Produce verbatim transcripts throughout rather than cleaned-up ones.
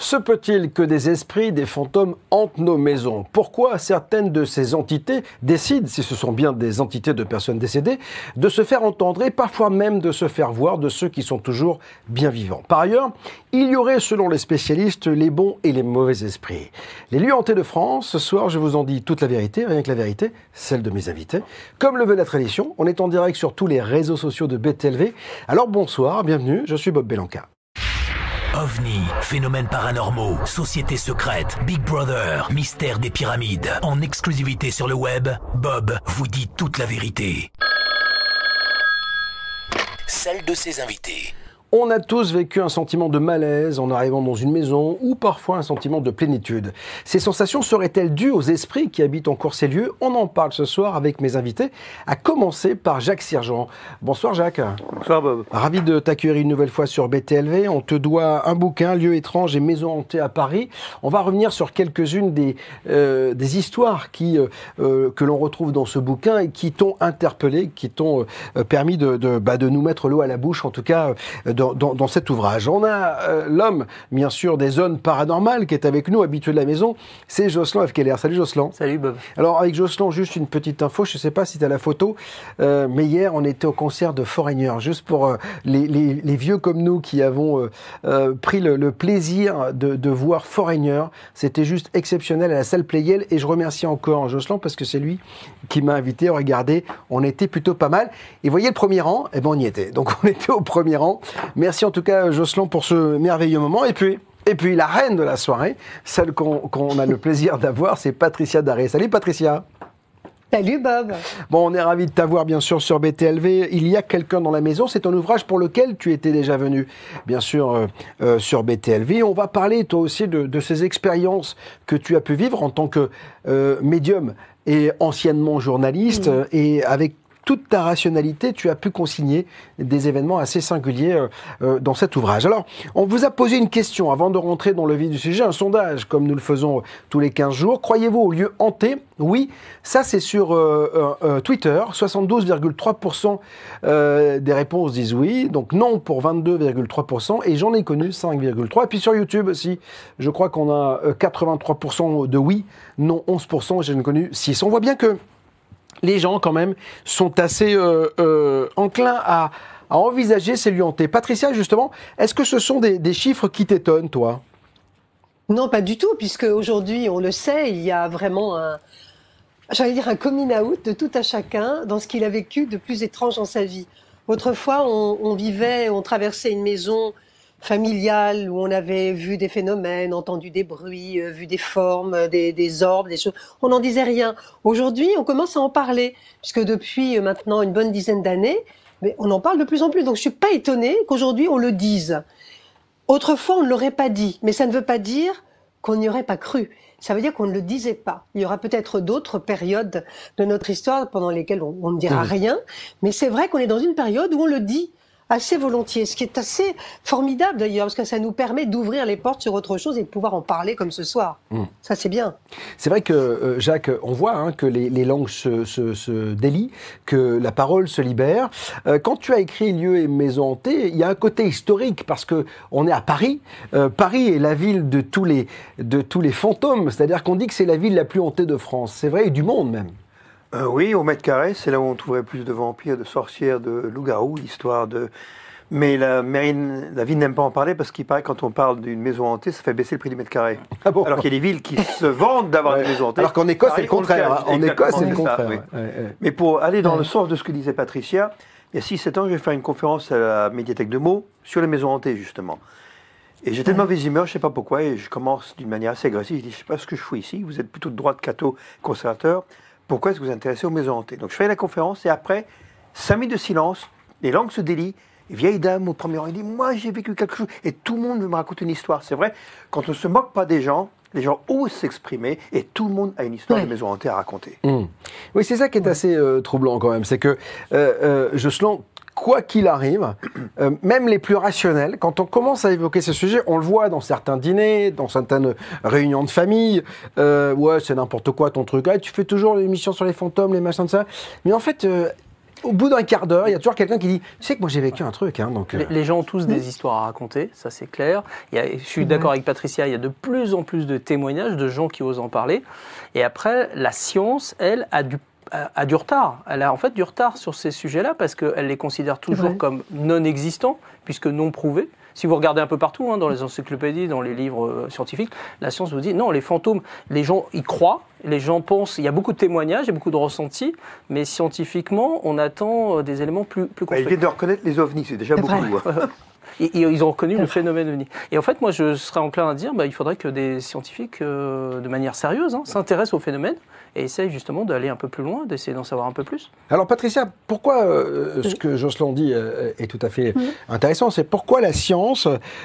Se peut-il que des esprits, des fantômes hantent nos maisons? Pourquoi certaines de ces entités décident, si ce sont bien des entités de personnes décédées, de se faire entendre et parfois même de se faire voir de ceux qui sont toujours bien vivants? Par ailleurs, il y aurait, selon les spécialistes, les bons et les mauvais esprits. Les lieux hantés de France, ce soir, je vous en dis toute la vérité, rien que la vérité, celle de mes invités. Comme le veut la tradition, on est en direct sur tous les réseaux sociaux de B T L V. Alors bonsoir, bienvenue, je suis Bob Belanca. OVNI, phénomènes paranormaux, sociétés secrètes, Big Brother, mystère des pyramides. En exclusivité sur le web, Bob vous dit toute la vérité. Celle de ses invités. On a tous vécu un sentiment de malaise en arrivant dans une maison ou parfois un sentiment de plénitude. Ces sensations seraient-elles dues aux esprits qui habitent encore ces lieux? On en parle ce soir avec mes invités, à commencer par Jacques Sirgeant. Bonsoir Jacques. Bonsoir Bob. Ravi de t'accueillir une nouvelle fois sur B T L V. On te doit un bouquin, Lieux étranges et maisons hantées à Paris. On va revenir sur quelques-unes des, euh, des histoires qui, euh, que l'on retrouve dans ce bouquin et qui t'ont interpellé, qui t'ont euh, permis de, de, bah, de nous mettre l'eau à la bouche, en tout cas euh, Dans, dans, dans cet ouvrage. On a euh, l'homme, bien sûr, des zones paranormales qui est avec nous, habitué de la maison, c'est Jocelyn F. Keller. Salut Jocelyn. Salut Bob. Alors avec Jocelyn, juste une petite info, je ne sais pas si tu as la photo, euh, mais hier on était au concert de Foreigner, juste pour euh, les, les, les vieux comme nous qui avons euh, euh, pris le, le plaisir de, de voir Foreigner. C'était juste exceptionnel à la salle Playel et je remercie encore Jocelyn parce que c'est lui qui m'a invité. Regardez, on était plutôt pas mal. Et vous voyez le premier rang, eh ben on y était. Donc on était au premier rang. Merci en tout cas, Jocelyn, pour ce merveilleux moment. Et puis, et puis la reine de la soirée, celle qu'on qu'on a le plaisir d'avoir, c'est Patricia Daré. Salut Patricia. Salut Bob. Bon, on est ravis de t'avoir bien sûr sur B T L V. Il y a quelqu'un dans la maison, c'est un ouvrage pour lequel tu étais déjà venu, bien sûr, euh, euh, sur B T L V. On va parler toi aussi de, de ces expériences que tu as pu vivre en tant que euh, médium et anciennement journaliste, mmh. et avec toute ta rationalité, tu as pu consigner des événements assez singuliers euh, euh, dans cet ouvrage. Alors, on vous a posé une question avant de rentrer dans le vif du sujet, un sondage, comme nous le faisons tous les quinze jours. Croyez-vous aux lieux hantés? Oui, ça c'est sur euh, euh, Twitter, soixante-douze virgule trois pour cent euh, des réponses disent oui, donc non pour vingt-deux virgule trois pour cent, et j'en ai connu cinq virgule trois pour cent. Et puis sur YouTube aussi, je crois qu'on a quatre-vingt-trois pour cent de oui, non onze pour cent, et j'en ai connu six. On voit bien que les gens, quand même, sont assez euh, euh, enclins à, à envisager ces lieux hantés. Patricia, justement, est-ce que ce sont des, des chiffres qui t'étonnent, toi? Non, pas du tout, puisque aujourd'hui, on le sait, il y a vraiment un, j'allais dire un coming out de tout à chacun dans ce qu'il a vécu de plus étrange dans sa vie. Autrefois, on, on vivait, on traversait une maison familiale où on avait vu des phénomènes, entendu des bruits, euh, vu des formes, des, des orbes, des choses. On n'en disait rien. Aujourd'hui, on commence à en parler, puisque depuis euh, maintenant une bonne dizaine d'années, mais on en parle de plus en plus. Donc je suis pas étonnée qu'aujourd'hui on le dise. Autrefois, on ne l'aurait pas dit, mais ça ne veut pas dire qu'on n'y aurait pas cru. Ça veut dire qu'on ne le disait pas. Il y aura peut-être d'autres périodes de notre histoire pendant lesquelles on, on ne dira mmh. rien, mais c'est vrai qu'on est dans une période où on le dit assez volontiers, ce qui est assez formidable d'ailleurs, parce que ça nous permet d'ouvrir les portes sur autre chose et de pouvoir en parler comme ce soir. Mmh. Ça, c'est bien. C'est vrai que, euh, Jacques, on voit hein, que les, les langues se, se, se délient, que la parole se libère. Euh, quand tu as écrit Lieux et maisons hantées, il y a un côté historique, parce qu'on est à Paris. Euh, Paris est la ville de tous les, de tous les fantômes, c'est-à-dire qu'on dit que c'est la ville la plus hantée de France. C'est vrai, et du monde même. Euh, oui, au mètre carré, c'est là où on trouverait plus de vampires, de sorcières, de loups-garous, l'histoire de... Mais la, mairie, la ville n'aime pas en parler parce qu'il paraît que quand on parle d'une maison hantée, ça fait baisser le prix du mètre carré. Ah bon? Alors qu'il y a des villes qui se vantent d'avoir ouais. une maison hantée. Alors qu'en Écosse, c'est le contraire. Hein. En Écosse, c'est le contraire. Oui. Ouais, ouais. Mais pour aller dans ouais. le sens de ce que disait Patricia, il y a six sept ans, je vais faire une conférence à la médiathèque de Meaux sur les maisons hantées, justement. Et j'étais de mauvaise humeur, je ne sais pas pourquoi, et je commence d'une manière assez agressive. Je dis, je ne sais pas ce que je fous ici, vous êtes plutôt de droite, catho, conservateur. Pourquoi est-ce que vous vous intéressez aux maisons hantées? Donc je fais la conférence et après, cinq minutes de silence, les langues se délient. Et vieille dame au premier rang, il dit, moi j'ai vécu quelque chose. Et tout le monde veut me raconter une histoire. C'est vrai, quand on ne se moque pas des gens, les gens osent s'exprimer et tout le monde a une histoire ouais. de maison hantée à raconter. Mmh. Oui, c'est ça qui est assez euh, troublant quand même. C'est que, euh, euh, Jocelyn, quoi qu'il arrive, euh, même les plus rationnels, quand on commence à évoquer ce sujet, on le voit dans certains dîners, dans certaines réunions de famille, euh, ouais, c'est n'importe quoi ton truc, ah, tu fais toujours l'émission sur les fantômes, les machins de ça. Mais en fait, euh, au bout d'un quart d'heure, il y a toujours quelqu'un qui dit « Tu sais que moi j'ai vécu un truc. Hein, ». donc, euh... les, les gens ont tous des histoires à raconter, ça c'est clair. Il y a, je suis d'accord avec Patricia, il y a de plus en plus de témoignages de gens qui osent en parler. Et après, la science, elle, a du a du retard. Elle a en fait du retard sur ces sujets-là parce qu'elle les considère toujours comme non existants, puisque non prouvés. Si vous regardez un peu partout, hein, dans les encyclopédies, dans les livres euh, scientifiques, la science vous dit non, les fantômes, les gens y croient, les gens pensent, il y a beaucoup de témoignages, il y a beaucoup de ressentis, mais scientifiquement, on attend euh, des éléments plus, plus bah, construits. Ils viennent de reconnaître les ovnis, c'est déjà beaucoup. Hein. Et, et ils ont reconnu le phénomène ovni. Et en fait, moi, je serais enclin à dire bah, il faudrait que des scientifiques, euh, de manière sérieuse, hein, s'intéressent au phénomène et essayent justement d'aller un peu plus loin, d'essayer d'en savoir un peu plus. Alors Patricia, pourquoi euh, ce que Jocelyn dit euh, est tout à fait mmh. intéressant, c'est pourquoi la science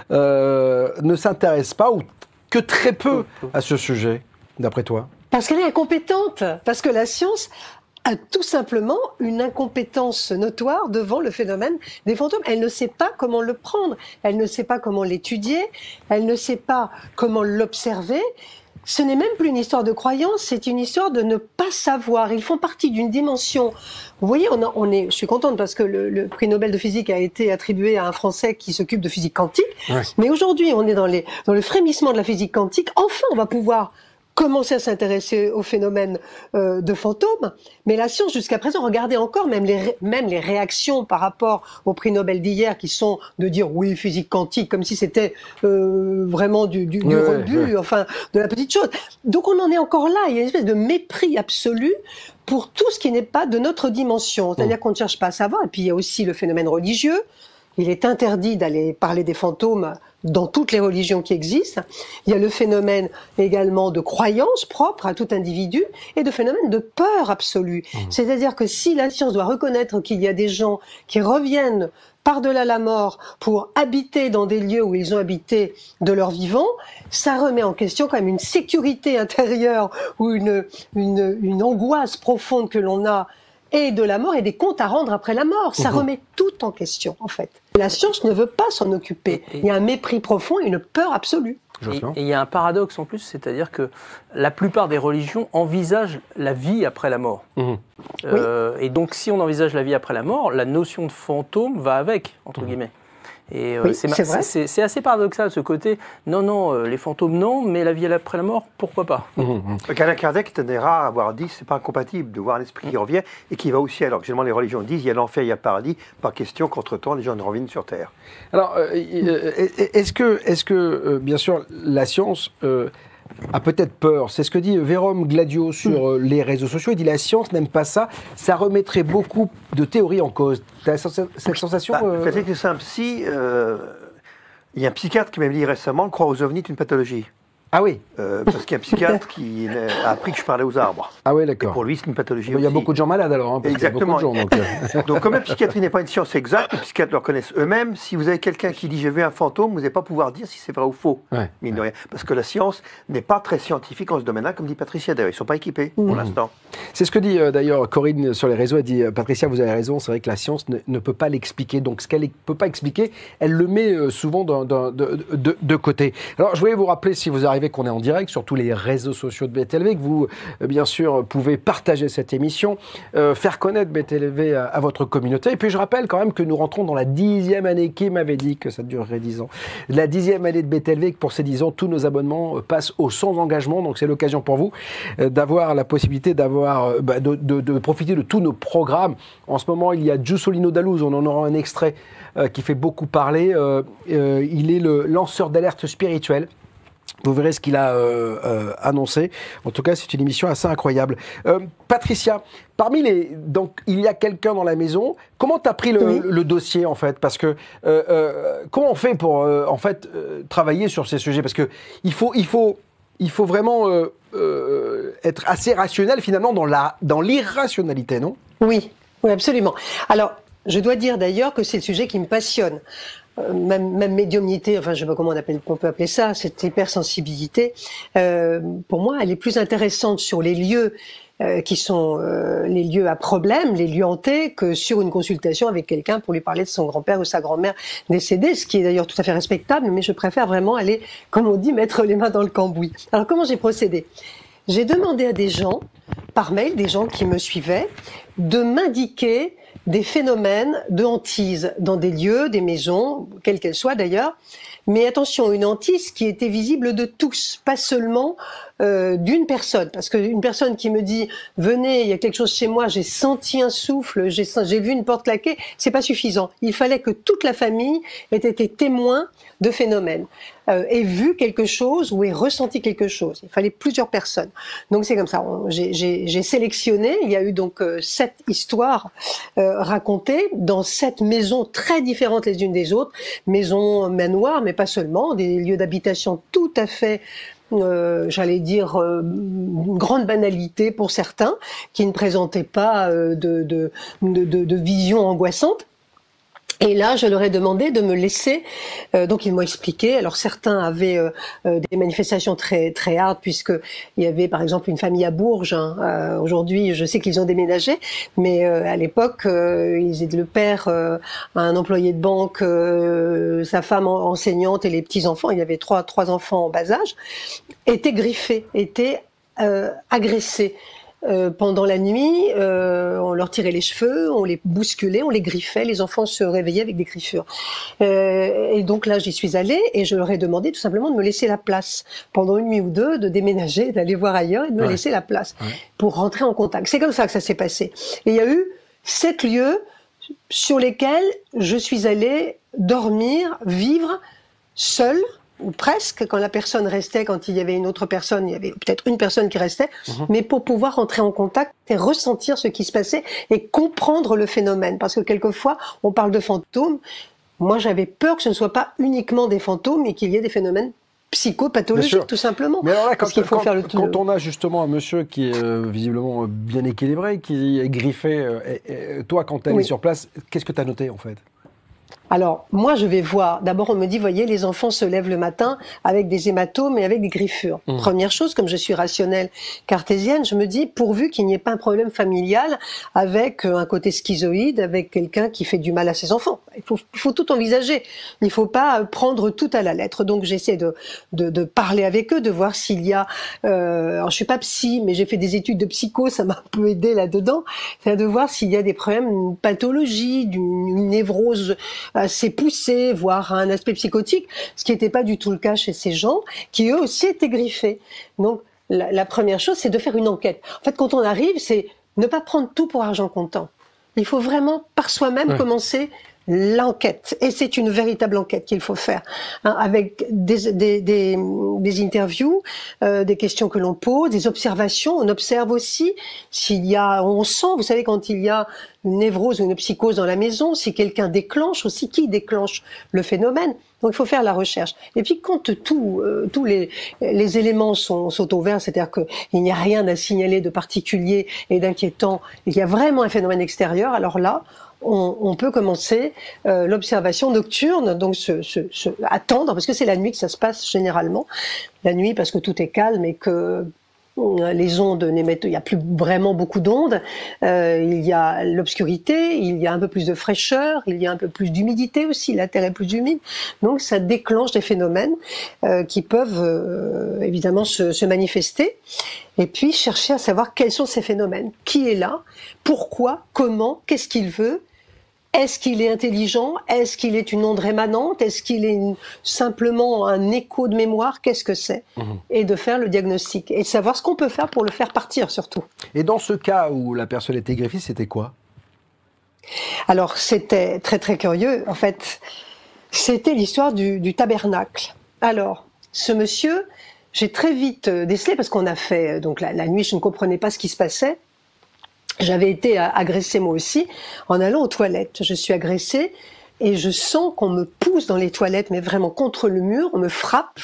euh, ne s'intéresse pas ou que très peu à ce sujet, d'après toi? Parce qu'elle est incompétente, parce que la science a tout simplement une incompétence notoire devant le phénomène des fantômes. Elle ne sait pas comment le prendre, elle ne sait pas comment l'étudier, elle ne sait pas comment l'observer. Ce n'est même plus une histoire de croyance, c'est une histoire de ne pas savoir. Ils font partie d'une dimension. Vous voyez, on, a, on est, je suis contente parce que le, le prix Nobel de physique a été attribué à un Français qui s'occupe de physique quantique. Ouais. Mais aujourd'hui, on est dans, les, dans le frémissement de la physique quantique. Enfin, on va pouvoir commencer à s'intéresser au phénomène euh, de fantômes, mais la science jusqu'à présent, regardez encore même les, même les réactions par rapport au prix Nobel d'hier qui sont de dire oui, physique quantique, comme si c'était euh, vraiment du, du, du ouais, rebut, ouais. enfin de la petite chose. Donc on en est encore là, il y a une espèce de mépris absolu pour tout ce qui n'est pas de notre dimension, c'est-à-dire mmh. qu'on ne cherche pas à savoir, et puis il y a aussi le phénomène religieux. Il est interdit d'aller parler des fantômes dans toutes les religions qui existent. Il y a le phénomène également de croyance propre à tout individu et de phénomène de peur absolue. Mmh. C'est-à-dire que si la science doit reconnaître qu'il y a des gens qui reviennent par-delà la mort pour habiter dans des lieux où ils ont habité de leur vivant, ça remet en question quand même une sécurité intérieure ou une, une, une angoisse profonde que l'on a et de la mort et des comptes à rendre après la mort. Ça mmh. remet tout en question, en fait. La science ne veut pas s'en occuper. Et, et, il y a un mépris profond et une peur absolue. Et, et il y a un paradoxe en plus, c'est-à-dire que la plupart des religions envisagent la vie après la mort. Mmh. Euh, oui. Et donc, si on envisage la vie après la mort, la notion de fantôme va avec, entre mmh. guillemets. Et euh, oui, c'est assez paradoxal ce côté, non, non, euh, les fantômes non, mais la vie après la mort, pourquoi pas? mmh, mmh. Alain Kardec était rare à avoir dit c'est pas incompatible de voir l'esprit mmh. qui revient et qui va au ciel. Alors que généralement les religions disent il y a l'enfer, il y a le paradis, pas question qu'entre-temps les gens ne reviennent sur Terre. Alors, euh, est-ce que, est-ce que euh, bien sûr, la science euh, a peut-être peur? C'est ce que dit Vérome Gladio sur euh, les réseaux sociaux. Il dit la science n'aime pas ça, ça remettrait beaucoup de théories en cause. Tu as cette sensation? bah, euh... C'est simple. Si euh, il y a un psychiatre qui m'a dit récemment, croire aux ovnis est une pathologie. Ah oui. euh, Parce qu'il y a un psychiatre qui a appris que je parlais aux arbres. Ah oui, d'accord. Pour lui, c'est une pathologie. Il y a beaucoup de gens malades alors. Hein, parce Exactement. qu'il y a beaucoup de gens, donc, donc, comme la psychiatrie n'est pas une science exacte, les psychiatres le reconnaissent eux-mêmes. Si vous avez quelqu'un qui dit j'ai vu un fantôme, vous n'allez pas pouvoir dire si c'est vrai ou faux. Ouais. Mine de rien. Parce que la science n'est pas très scientifique en ce domaine-là, comme dit Patricia. D'ailleurs, ils ne sont pas équipés mmh. pour l'instant. C'est ce que dit euh, d'ailleurs Corinne sur les réseaux. Elle dit Patricia, vous avez raison. C'est vrai que la science ne, ne peut pas l'expliquer. Donc, ce qu'elle ne peut pas expliquer, elle le met euh, souvent de, de, de, de, de côté. Alors, je voulais vous rappeler, si vous arrivez, qu'on est en direct sur tous les réseaux sociaux de B T L V, que vous, euh, bien sûr, pouvez partager cette émission, euh, faire connaître B T L V à, à votre communauté. Et puis, je rappelle quand même que nous rentrons dans la dixième année. Qui m'avait dit que ça durerait dix ans? La dixième année de B T L V, que pour ces dix ans, tous nos abonnements euh, passent au sans engagement. Donc, c'est l'occasion pour vous euh, d'avoir la possibilité d'avoir, euh, bah, de, de, de profiter de tous nos programmes. En ce moment, il y a Giusolino Dalluz, on en aura un extrait euh, qui fait beaucoup parler. Euh, euh, il est le lanceur d'alerte spirituelle. Vous verrez ce qu'il a euh, euh, annoncé. En tout cas, c'est une émission assez incroyable. Euh, Patricia, parmi les... Donc, il y a quelqu'un dans la maison. Comment tu as pris le, oui. le, le dossier, en fait? Parce que, euh, euh, comment on fait pour, euh, en fait, euh, travailler sur ces sujets? Parce que il faut, il faut, il faut vraiment euh, euh, être assez rationnel, finalement, dans la, dans l'irrationalité, non? Oui, oui, absolument. Alors, je dois dire d'ailleurs que c'est le sujet qui me passionne. Euh, même, même médiumnité, enfin je sais pas comment on, appelle, on peut appeler ça, cette hypersensibilité, euh, pour moi elle est plus intéressante sur les lieux euh, qui sont euh, les lieux à problème, les lieux hantés, que sur une consultation avec quelqu'un pour lui parler de son grand-père ou sa grand-mère décédée, ce qui est d'ailleurs tout à fait respectable, mais je préfère vraiment aller, comme on dit, mettre les mains dans le cambouis. Alors comment j'ai procédé? J'ai demandé à des gens, par mail, des gens qui me suivaient, de m'indiquer des phénomènes de hantise dans des lieux, des maisons, quelles qu'elles soient d'ailleurs. Mais attention, une hantise qui était visible de tous, pas seulement euh, d'une personne. Parce qu'une personne qui me dit « Venez, il y a quelque chose chez moi, j'ai senti un souffle, j'ai j'ai vu une porte claquer », c'est pas suffisant. Il fallait que toute la famille ait été témoin de phénomènes, euh, ait vu quelque chose ou ait ressenti quelque chose. Il fallait plusieurs personnes. Donc c'est comme ça. J'ai sélectionné, il y a eu donc euh, sept histoires euh, racontées dans sept maisons très différentes les unes des autres. Maisons, manoirs, mais pas seulement, des lieux d'habitation tout à fait, euh, j'allais dire, euh, une grande banalité pour certains, qui ne présentaient pas euh, de, de, de, de, de vision angoissante. Et là, je leur ai demandé de me laisser. Euh, donc, ils m'ont expliqué. Alors, certains avaient euh, euh, des manifestations très très hard, puisque il y avait, par exemple, une famille à Bourges. Hein. Euh, Aujourd'hui, je sais qu'ils ont déménagé, mais euh, à l'époque, euh, ils étaient le père, euh, un employé de banque, euh, sa femme enseignante et les petits enfants. Il y avait trois trois enfants en bas âge, étaient griffés, étaient euh, agressés. Euh, pendant la nuit, euh, on leur tirait les cheveux, on les bousculait, on les griffait, les enfants se réveillaient avec des griffures. Euh, et donc là, j'y suis allée et je leur ai demandé tout simplement de me laisser la place pendant une nuit ou deux, de déménager, d'aller voir ailleurs et de me ouais. laisser la place ouais. pour rentrer en contact. C'est comme ça que ça s'est passé. Et il y a eu sept lieux sur lesquels je suis allée dormir, vivre seule, ou presque, quand la personne restait, quand il y avait une autre personne, il y avait peut-être une personne qui restait, mmh. mais pour pouvoir entrer en contact et ressentir ce qui se passait et comprendre le phénomène. Parce que quelquefois, on parle de fantômes. Moi, j'avais peur que ce ne soit pas uniquement des fantômes, mais qu'il y ait des phénomènes psychopathologiques, tout simplement. Mais alors là, quand, faut quand, faire le quand on a justement un monsieur qui est euh, visiblement bien équilibré, qui est griffé, euh, et, et, toi, quand tu es oui. sur place, qu'est-ce que tu as noté, en fait ? Alors, moi, je vais voir. D'abord, on me dit, voyez, les enfants se lèvent le matin avec des hématomes et avec des griffures. Mmh. Première chose, comme je suis rationnelle cartésienne, je me dis, pourvu qu'il n'y ait pas un problème familial avec un côté schizoïde, avec quelqu'un qui fait du mal à ses enfants. Il faut, il faut tout envisager. Il ne faut pas prendre tout à la lettre. Donc, j'essaie de, de, de parler avec eux, de voir s'il y a... Euh, alors, je suis pas psy, mais j'ai fait des études de psycho, ça m'a un peu aidé là-dedans. C'est de voir s'il y a des problèmes, une pathologie, d'une une névrose assez poussé, voire un aspect psychotique, ce qui n'était pas du tout le cas chez ces gens, qui eux aussi étaient griffés. Donc, la, la première chose, c'est de faire une enquête. En fait, quand on arrive, c'est ne pas prendre tout pour argent comptant. Il faut vraiment, par soi-même, ouais. commencer l'enquête. Et c'est une véritable enquête qu'il faut faire, hein, avec des, des, des, des interviews, euh, des questions que l'on pose, des observations. On observe aussi s'il y a, on sent, vous savez, quand il y a une névrose ou une psychose dans la maison, si quelqu'un déclenche aussi, qui déclenche le phénomène. Donc il faut faire la recherche. Et puis quand tout, euh, tous les, les éléments sont, sont ouverts, c'est-à-dire qu'il n'y a rien à signaler de particulier et d'inquiétant, il y a vraiment un phénomène extérieur, alors là, On, on peut commencer euh, l'observation nocturne, donc se, se, se attendre, parce que c'est la nuit que ça se passe généralement. La nuit, parce que tout est calme et que euh, les ondes n'émettent, il n'y a plus vraiment beaucoup d'ondes, euh, il y a l'obscurité, il y a un peu plus de fraîcheur, il y a un peu plus d'humidité aussi, la terre est plus humide, donc ça déclenche des phénomènes euh, qui peuvent euh, évidemment se, se manifester. Et puis chercher à savoir quels sont ces phénomènes, qui est là, pourquoi, comment, qu'est-ce qu'il veut. Est-ce qu'il est intelligent? Est-ce qu'il est une onde rémanente? Est-ce qu'il est une, simplement un écho de mémoire? Qu'est-ce que c'est? Mmh. Et de faire le diagnostic. Et de savoir ce qu'on peut faire pour le faire partir, surtout. Et dans ce cas où la personne était greffée, c'était quoi? Alors, c'était très très curieux. En fait, c'était l'histoire du, du tabernacle. Alors, ce monsieur, j'ai très vite décelé, parce qu'on a fait, donc la, la nuit, je ne comprenais pas ce qui se passait. J'avais été agressée moi aussi en allant aux toilettes. Je suis agressée et je sens qu'on me pousse dans les toilettes, mais vraiment contre le mur, on me frappe.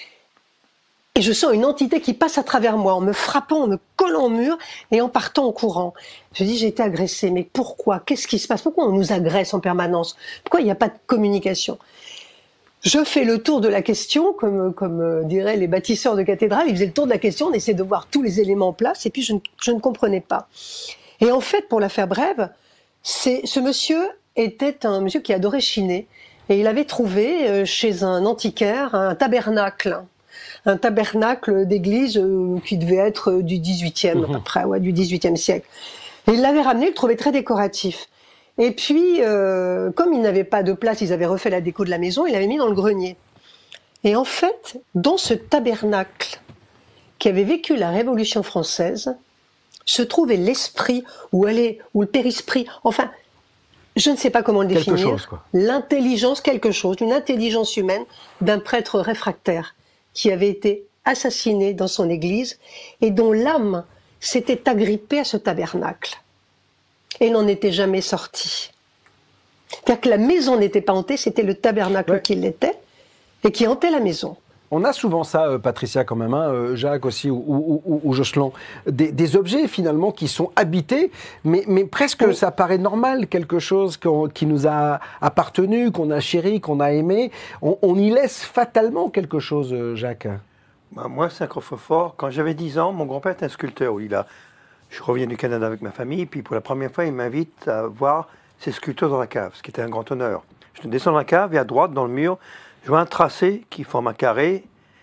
Et je sens une entité qui passe à travers moi, en me frappant, en me collant au mur et en partant en courant. Je dis, j'ai été agressée, mais pourquoi? Qu'est-ce qui se passe? Pourquoi on nous agresse en permanence? Pourquoi il n'y a pas de communication? Je fais le tour de la question, comme, comme euh, diraient les bâtisseurs de cathédrales. Ils faisaient le tour de la question, on essaie de voir tous les éléments en place, et puis je ne, je ne comprenais pas. Et en fait, pour la faire brève, c'est, ce monsieur était un monsieur qui adorait chiner, et il avait trouvé euh, chez un antiquaire un tabernacle, un tabernacle d'église euh, qui devait être du dix-huitième, mmh. à peu près, ouais, du dix-huitième siècle. Et il l'avait ramené, il le trouvait très décoratif. Et puis, euh, comme ils n'avaient pas de place, ils avaient refait la déco de la maison, ils l'avaient mis dans le grenier. Et en fait, dans ce tabernacle qui avait vécu la Révolution française, se trouvait l'esprit, ou, allez, ou le périsprit, enfin, je ne sais pas comment le quelque définir, chose, quoi. L'intelligence, quelque chose, une intelligence humaine d'un prêtre réfractaire qui avait été assassiné dans son église et dont l'âme s'était agrippée à ce tabernacle et n'en était jamais sorti. C'est-à-dire que la maison n'était pas hantée, c'était le tabernacle Ouais. qui l'était et qui hantait la maison. On a souvent ça, euh, Patricia, quand même, hein, euh, Jacques aussi, ou, ou, ou, ou Jocelyn, des, des objets finalement qui sont habités, mais, mais presque Oui. ça paraît normal, quelque chose qu'on- qui nous a appartenu, qu'on a chéri, qu'on a aimé. On, on y laisse fatalement quelque chose, euh, Jacques. Bah, moi, c'est un coffre-fort. Quand j'avais dix ans, mon grand-père était un sculpteur. Il a... Je reviens du Canada avec ma famille, puis pour la première fois, il m'invite à voir ses sculptures dans la cave, ce qui était un grand honneur. Je descends dans la cave et à droite, dans le mur, je vois un tracé qui forme un carré.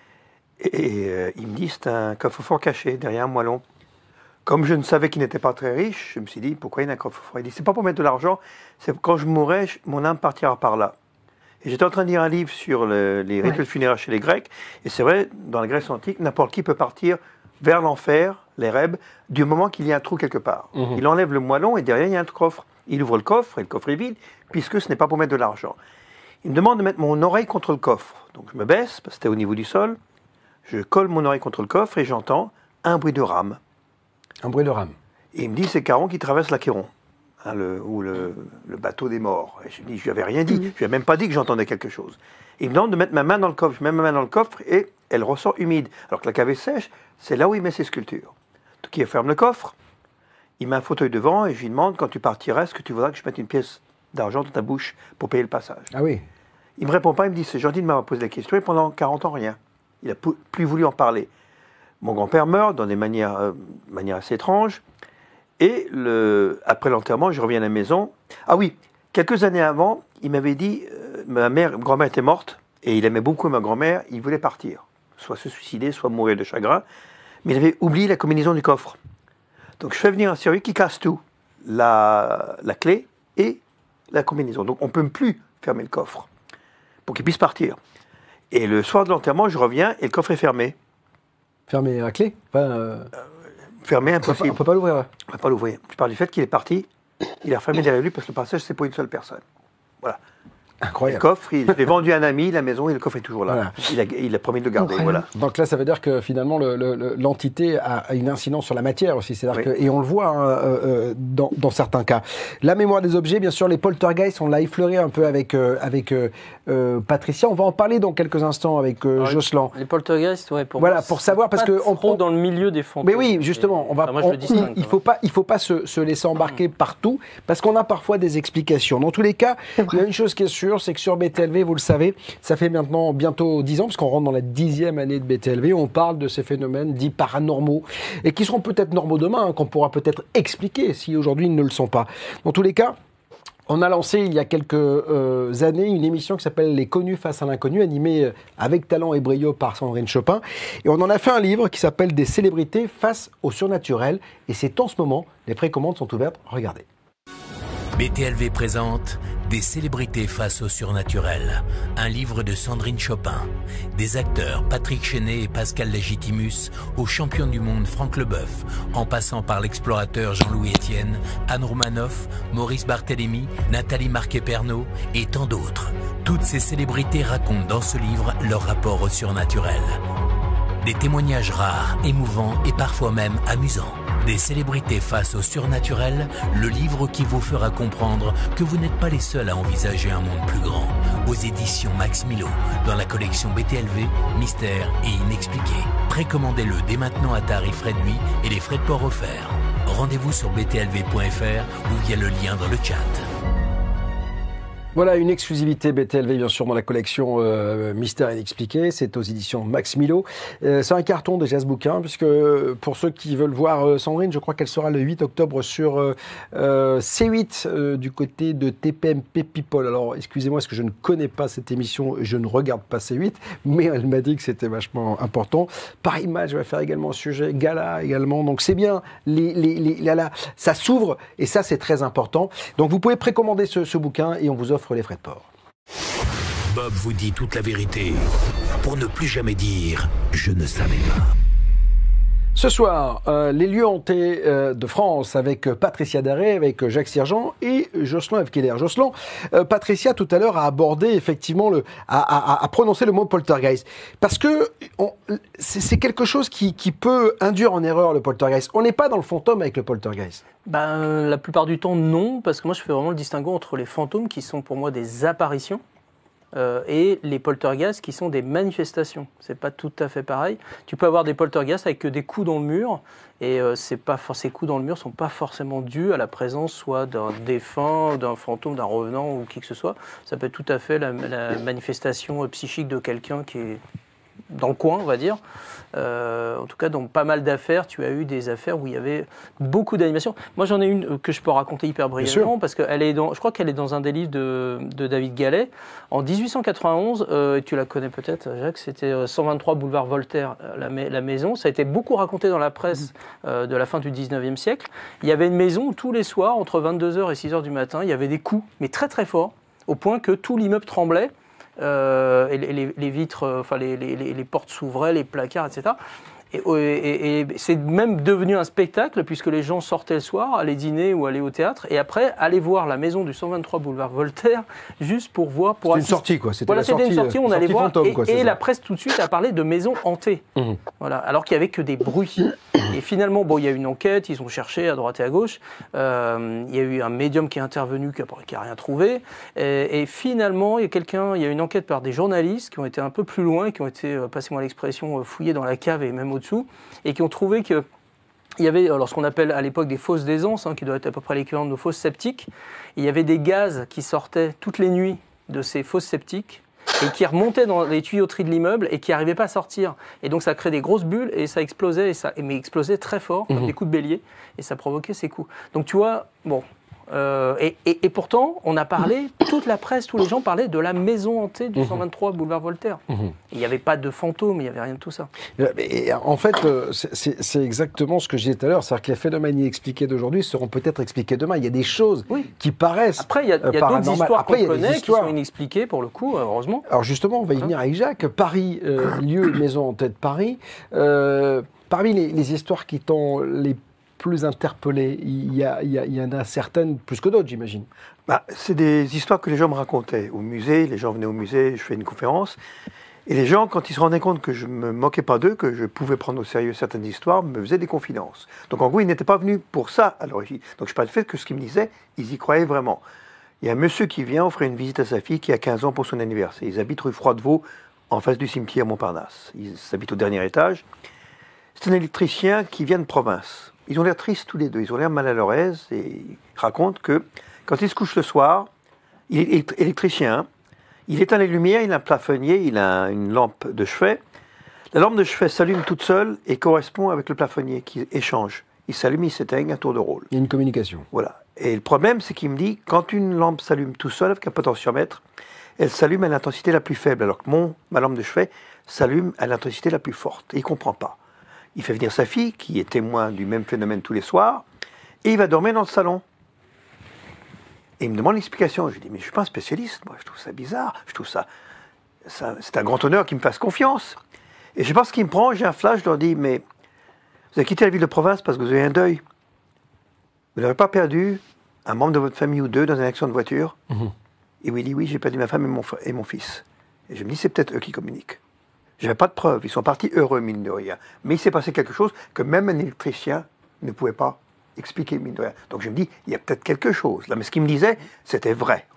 Et, et euh, il me dit, c'est un coffre-fort caché derrière un moellon. Comme je ne savais qu'il n'était pas très riche, je me suis dit, pourquoi il y a un coffre-fort? Il dit, c'est pas pour mettre de l'argent, c'est quand je mourrai, je- mon âme partira par là. Et j'étais en train de lire un livre sur le- les rituels Ouais. funéraires chez les Grecs. Et c'est vrai, dans la Grèce antique, n'importe qui peut partir vers l'enfer, les rêves, du moment qu'il y a un trou quelque part. Mhm. Il enlève le moellon et derrière, il y a un coffre. Il ouvre le coffre et le coffre est vide, puisque ce n'est pas pour mettre de l'argent. Il me demande de mettre mon oreille contre le coffre. Donc je me baisse, parce que c'était au niveau du sol. Je colle mon oreille contre le coffre et j'entends un bruit de rame. Un bruit de rame. Et il me dit, c'est Caron qui traverse l'Achéron, hein, le, ou le, le bateau des morts. Et je lui dis, je lui avais rien dit, je lui ai même pas dit que j'entendais quelque chose. Et il me demande de mettre ma main dans le coffre. Je mets ma main dans le coffre et elle ressort humide. Alors que la cave est sèche, c'est là où il met ses sculptures. Donc il ferme le coffre, il met un fauteuil devant et je lui demande, quand tu partiras, est-ce que tu voudras que je mette une pièce d'argent dans ta bouche pour payer le passage? Ah oui. Il me répond pas, il me dit, c'est gentil de m'avoir posé la question, et pendant quarante ans, rien. Il n'a plus voulu en parler. Mon grand-père meurt dans des manières, euh, manières assez étranges, et le, après l'enterrement, je reviens à la maison. Ah oui, quelques années avant, il m'avait dit, euh, ma mère, ma grand-mère était morte, et il aimait beaucoup ma grand-mère, il voulait partir, soit se suicider, soit mourir de chagrin, mais il avait oublié la combinaison du coffre. Donc je fais venir un sérieux qui casse tout, la, la clé et la combinaison. Donc on ne peut plus fermer le coffre pour qu'il puisse partir. Et le soir de l'enterrement, je reviens et le coffre est fermé. Fermé à clé. Enfin, euh, Fermé, on peut pas- impossible. on peut pas l'ouvrir. On ne peut pas l'ouvrir. Je parle du fait qu'il est parti, il a refermé derrière lui parce que le passage, c'est pour une seule personne. Voilà. Le Incroyable. coffre, il, je l'ai vendu à un ami, la maison, et le coffre est toujours là. Voilà. Il, a, il a promis de le garder. Incroyable. Voilà. Donc là, ça veut dire que finalement, le- le- le- l'entité a a une incidence sur la matière aussi. C'est-à-dire Oui. que, et on le voit hein, euh, euh, dans, dans certains cas. La mémoire des objets, bien sûr, les poltergeists, on l'a effleuré un peu avec, euh, avec euh, euh, Patricia. On va en parler dans quelques instants avec euh, Ouais. Jocelyn. Les poltergeists, ouais, pour Voilà, moi, pour c'est savoir, parce pas que on- trop on- dans le milieu des fantômes. Mais oui, justement, on va. Enfin, moi, je on- le distingue, il quand faut même. pas, il faut pas se, se laisser embarquer partout, parce qu'on a parfois des explications. Dans tous les cas, il y a une chose qui est sûre, c'est que sur B T L V, vous le savez, ça fait maintenant bientôt dix ans, parce qu'on rentre dans la dixième année de B T L V, on parle de ces phénomènes dits paranormaux, et qui seront peut-être normaux demain, hein, qu'on pourra peut-être expliquer si aujourd'hui ils ne le sont pas. Dans tous les cas, on a lancé il y a quelques euh, années une émission qui s'appelle Les Connus face à l'inconnu, animée avec talent et brio par Sandrine Chopin. Et on en a fait un livre qui s'appelle Des célébrités face au surnaturel. Et c'est en ce moment, les précommandes sont ouvertes. Regardez. B T L V présente Des célébrités face au surnaturel, un livre de Sandrine Chopin. Des acteurs Patrick Chenet et Pascal Légitimus aux champions du monde Franck Leboeuf, en passant par l'explorateur Jean-Louis Etienne, Anne Romanoff, Maurice Barthélémy, Nathalie Marquet-Pernot et tant d'autres. Toutes ces célébrités racontent dans ce livre leur rapport au surnaturel. Des témoignages rares, émouvants et parfois même amusants. Des célébrités face au surnaturel, le livre qui vous fera comprendre que vous n'êtes pas les seuls à envisager un monde plus grand. Aux éditions Max Milo, dans la collection B T L V, Mystère et Inexpliqué. Précommandez-le dès maintenant à tarif réduit et les frais de port offerts. Rendez-vous sur b t l v point f r ou via le lien dans le chat. Voilà, une exclusivité B T L V, bien sûr, dans la collection euh, Mystère Inexpliqué. C'est aux éditions Max Milo. Euh, c'est un carton déjà, ce bouquin, puisque pour ceux qui veulent voir euh, Sandrine, je crois qu'elle sera le huit octobre sur euh, euh, C huit, euh, du côté de T P M P People. Alors, excusez-moi, parce que je ne connais pas cette émission, je ne regarde pas C huit, mais elle m'a dit que c'était vachement important. Paris Match va faire également un sujet, Gala également. Donc, c'est bien, les, les, les, là, là, ça s'ouvre, et ça, c'est très important. Donc, vous pouvez précommander ce, ce bouquin, et on vous offre les frais de port. Bob vous dit toute la vérité pour ne plus jamais dire « je ne savais pas ». Ce soir, euh, les lieux hantés euh, de France avec Patricia Daré, avec Jacques Sergent et Jocelyn Evkeler. Jocelyn, euh, Patricia tout à l'heure a abordé effectivement, le, a, a, a prononcé le mot poltergeist. Parce que c'est quelque chose qui, qui peut induire en erreur le poltergeist. On n'est pas dans le fantôme avec le poltergeist. Ben, la plupart du temps, non, parce que moi je fais vraiment le distinguo entre les fantômes qui sont pour moi des apparitions euh, et les poltergeists qui sont des manifestations. C'est pas tout à fait pareil. Tu peux avoir des poltergeists avec que des coups dans le mur et euh, c'est pas, ces coups dans le mur sont pas forcément dus à la présence soit d'un défunt, d'un fantôme, d'un revenant ou qui que ce soit. Ça peut être tout à fait la, la manifestation psychique de quelqu'un qui est dans le coin, on va dire. Euh, en tout cas, dans pas mal d'affaires, tu as eu des affaires où il y avait beaucoup d'animations. Moi, j'en ai une que je peux raconter hyper brièvement, parce qu'elle est dans, je crois qu'elle est dans un des livres de, de David Gallet. En dix-huit cent quatre-vingt-onze, euh, tu la connais peut-être, Jacques, c'était cent vingt-trois boulevard Voltaire, la, la maison. Ça a été beaucoup raconté dans la presse euh, de la fin du dix-neuvième siècle. Il y avait une maison où tous les soirs, entre vingt-deux heures et six heures du matin, il y avait des coups, mais très très forts, au point que tout l'immeuble tremblait. Euh, et les, les vitres, euh, enfin les, les, les portes s'ouvraient, les placards, et cetera. Et, et, et c'est même devenu un spectacle puisque les gens sortaient le soir, allaient dîner ou allaient au théâtre et après allaient voir la maison du cent vingt-trois boulevard Voltaire juste pour voir. Pour c'était une sortie quoi. C'était voilà, la sortie, une sortie où on allait voir fantôme, et, quoi, et ça. La presse tout de suite a parlé de maison hantée. Mmh. Voilà, alors qu'il n'y avait que des bruits. Et finalement, bon, il y a eu une enquête, ils ont cherché à droite et à gauche. Euh, il y a eu un médium qui est intervenu qui n'a rien trouvé. Et, et finalement, il y a quelqu'un, il y a une enquête par des journalistes qui ont été un peu plus loin, qui ont été, passez-moi l'expression, fouillés dans la cave et même au-dessous, et qui ont trouvé que il y avait alors, ce qu'on appelle à l'époque des fosses d'aisance, hein, qui doit être à peu près l'équivalent de nos fosses septiques. Il y avait des gaz qui sortaient toutes les nuits de ces fosses septiques et qui remontaient dans les tuyauteries de l'immeuble et qui n'arrivaient pas à sortir. Et donc ça créait des grosses bulles et ça explosait, et ça, mais explosait très fort, comme mmh. des coups de bélier, et ça provoquait ces coups. Donc tu vois, bon... Euh, et, et, et pourtant, on a parlé, toute la presse, tous les gens parlaient de la maison hantée du mmh. cent vingt-trois boulevard Voltaire. Mmh. Il n'y avait pas de fantômes, il n'y avait rien de tout ça. Et en fait, c'est exactement ce que je disais tout à l'heure, c'est-à-dire que les phénomènes inexpliqués d'aujourd'hui seront peut-être expliqués demain. Il y a des choses oui. qui paraissent Après, il y a, euh, y a d'autres histoires qu'on connaît histoires... qui sont inexpliquées, pour le coup, heureusement. Alors justement, on va y venir avec Jacques. Paris, euh, lieu et maison hantée de Paris. Euh, parmi les, les histoires qui t'ont les plus interpellé, il y, a, il, y a, il y en a certaines plus que d'autres, j'imagine. Bah, c'est des histoires que les gens me racontaient au musée. Les gens venaient au musée, je fais une conférence. Et les gens, quand ils se rendaient compte que je ne me moquais pas d'eux, que je pouvais prendre au sérieux certaines histoires, me faisaient des confidences. Donc en gros, ils n'étaient pas venus pour ça à l'origine. Donc je parle du fait que ce qu'ils me disaient, ils y croyaient vraiment. Il y a un monsieur qui vient offrir une visite à sa fille qui a quinze ans pour son anniversaire. Ils habitent rue Froidevaux, en face du cimetière Montparnasse. Ils habitent au dernier étage. C'est un électricien qui vient de province. Ils ont l'air tristes tous les deux, ils ont l'air mal à leur aise et ils racontent que quand il se couche le soir, il est électricien, il éteint les lumières, il a un plafonnier, il a une lampe de chevet. La lampe de chevet s'allume toute seule et correspond avec le plafonnier qui échange. Il s'allume, il s'éteigne, un tour de rôle. Il y a une communication. Voilà. Et le problème, c'est qu'il me dit, quand une lampe s'allume tout seul avec un potentiomètre, elle s'allume à l'intensité la plus faible, alors que mon, ma lampe de chevet s'allume à l'intensité la plus forte. Et il ne comprend pas. Il fait venir sa fille, qui est témoin du même phénomène tous les soirs, et il va dormir dans le salon. Et il me demande l'explication. Je lui dis, mais je ne suis pas un spécialiste, moi, je trouve ça bizarre, je trouve ça... ça c'est un grand honneur qu'il me fasse confiance. Et je pense qu'il me prend, j'ai un flash, je leur dis, mais vous avez quitté la ville de province parce que vous avez un deuil. Vous n'avez pas perdu un membre de votre famille ou deux dans un accident de voiture? Mmh. Et oui, il dit, oui, j'ai perdu ma femme et mon, et mon fils. Et je me dis, c'est peut-être eux qui communiquent. Je n'avais pas de preuves, ils sont partis heureux, mine de rien. Mais il s'est passé quelque chose que même un électricien ne pouvait pas expliquer, mine de rien. Donc je me dis, il y a peut-être quelque chose là. Mais ce qu'il me disait, c'était vrai.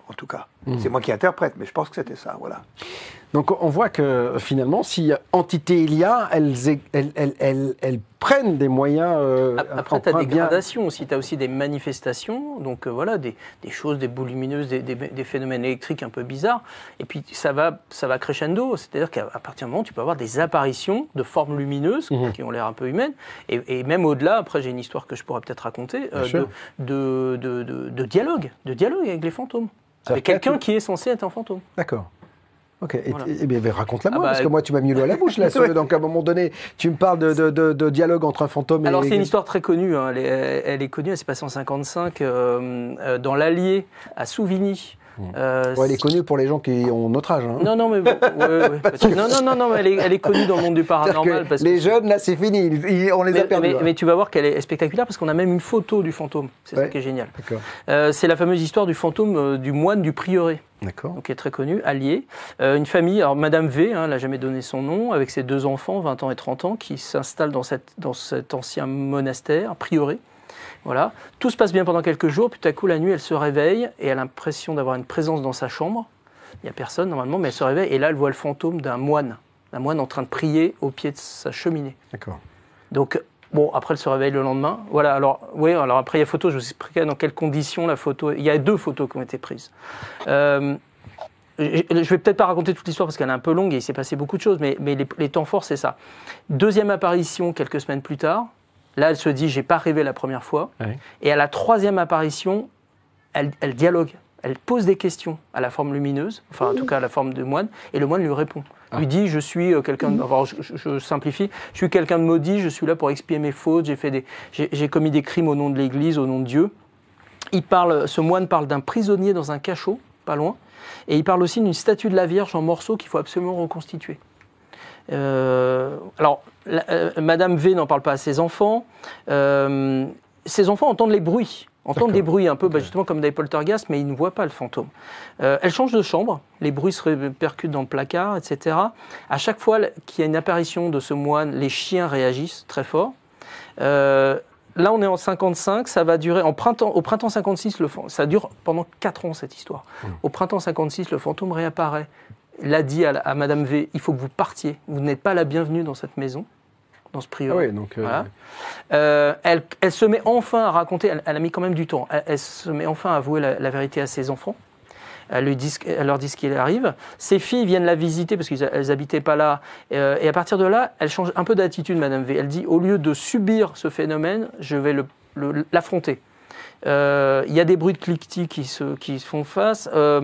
en tout cas. Mmh. C'est moi qui interprète, mais je pense que c'était ça, voilà. Donc on voit que finalement, si entité il y a, elles, elles, elles, elles, elles prennent des moyens. Euh, Après, tu as des bien... gradations aussi, tu as aussi des manifestations, donc euh, voilà, des, des choses, des boules lumineuses, des, des, des phénomènes électriques un peu bizarres. Et puis ça va, ça va crescendo, c'est-à-dire qu'à partir du moment où tu peux avoir des apparitions de formes lumineuses mmh. qui ont l'air un peu humaines, et, et même au-delà, après j'ai une histoire que je pourrais peut-être raconter, euh, de, de, de, de, de dialogue, de dialogue avec les fantômes. Avec quelqu'un qui est censé être un fantôme. D'accord. Ok, et, Voilà. et, et, et raconte-la moi, ah bah, parce que moi tu m'as mis l'eau à la bouche là. ouais. Donc à un moment donné, tu me parles de, de, de, de dialogue entre un fantôme et... Alors c'est une histoire très connue, hein. elle, est, elle est connue, elle s'est passée en cinquante-cinq euh, euh, dans l'Allier, à Souvigny. Euh, ouais, elle est connue pour les gens qui ont notre âge. Hein. Non, non, mais bon, ouais, ouais, que... non, non, non, non, elle est, elle est connue dans le monde du paranormal. Parce les que... jeunes, là, c'est fini, ils, on les mais, a perdus. Mais, hein. mais tu vas voir qu'elle est spectaculaire parce qu'on a même une photo du fantôme. C'est ouais. ça qui est génial. Euh, c'est la fameuse histoire du fantôme euh, du moine du prieuré. D'accord. Donc, qui est très connue, Allier. Euh, une famille, alors Madame V, hein, elle n'a jamais donné son nom, avec ses deux enfants, vingt ans et trente ans, qui s'installent dans, cette, dans cet ancien monastère, prieuré. Voilà. Tout se passe bien pendant quelques jours, puis tout à coup, la nuit, elle se réveille et elle a l'impression d'avoir une présence dans sa chambre. Il n'y a personne normalement, mais elle se réveille et là, elle voit le fantôme d'un moine, d'un moine en train de prier au pied de sa cheminée. D'accord. Donc, bon, après, elle se réveille le lendemain. Voilà, alors, oui, alors après, il y a photo, je vous expliquerai dans quelles conditions la photo. Il y a deux photos qui ont été prises. Euh, je ne vais peut-être pas raconter toute l'histoire parce qu'elle est un peu longue et il s'est passé beaucoup de choses, mais, mais les, les temps forts, c'est ça. Deuxième apparition, quelques semaines plus tard. Là, elle se dit, j'ai pas rêvé la première fois. Oui. Et à la troisième apparition, elle, elle dialogue. Elle pose des questions à la forme lumineuse, enfin en tout cas à la forme de moine, et le moine lui répond. Ah. Lui dit, je suis quelqu'un, de, enfin, je, je, je simplifie, je suis quelqu'un de maudit, je suis là pour expier mes fautes, j'ai fait des, j'ai, j'ai commis des crimes au nom de l'Église, au nom de Dieu. Il parle, ce moine parle d'un prisonnier dans un cachot, pas loin, et il parle aussi d'une statue de la Vierge en morceaux qu'il faut absolument reconstituer. Euh, alors, la, euh, Madame V n'en parle pas à ses enfants. Euh, ses enfants entendent les bruits, entendent D'accord. des bruits un peu okay. bah, justement comme des poltergeists, mais ils ne voient pas le fantôme. Euh, elle change de chambre, les bruits se répercutent dans le placard, et cetera. À chaque fois qu'il y a une apparition de ce moine, les chiens réagissent très fort. Euh, là, on est en cinquante-cinq, ça va durer en printemps, au printemps cinquante-six, le, ça dure pendant quatre ans cette histoire. Mmh. Au printemps cinquante-six, le fantôme réapparaît. L'a dit à, à Madame V, il faut que vous partiez. Vous n'êtes pas la bienvenue dans cette maison, dans ce prieuré. Ah oui, donc. Euh... Voilà. Euh, elle, elle se met enfin à raconter. Elle, elle a mis quand même du temps. Elle, elle se met enfin à avouer la, la vérité à ses enfants. Elle, lui dit, elle leur dit ce qui arrive. Ses filles viennent la visiter parce qu'elles n'habitaient pas là. Euh, et à partir de là, elle change un peu d'attitude, Madame V. Elle dit, au lieu de subir ce phénomène, je vais le, le, l'affronter. Euh, il y a des bruits de cliquetis qui se, qui se font face. Euh,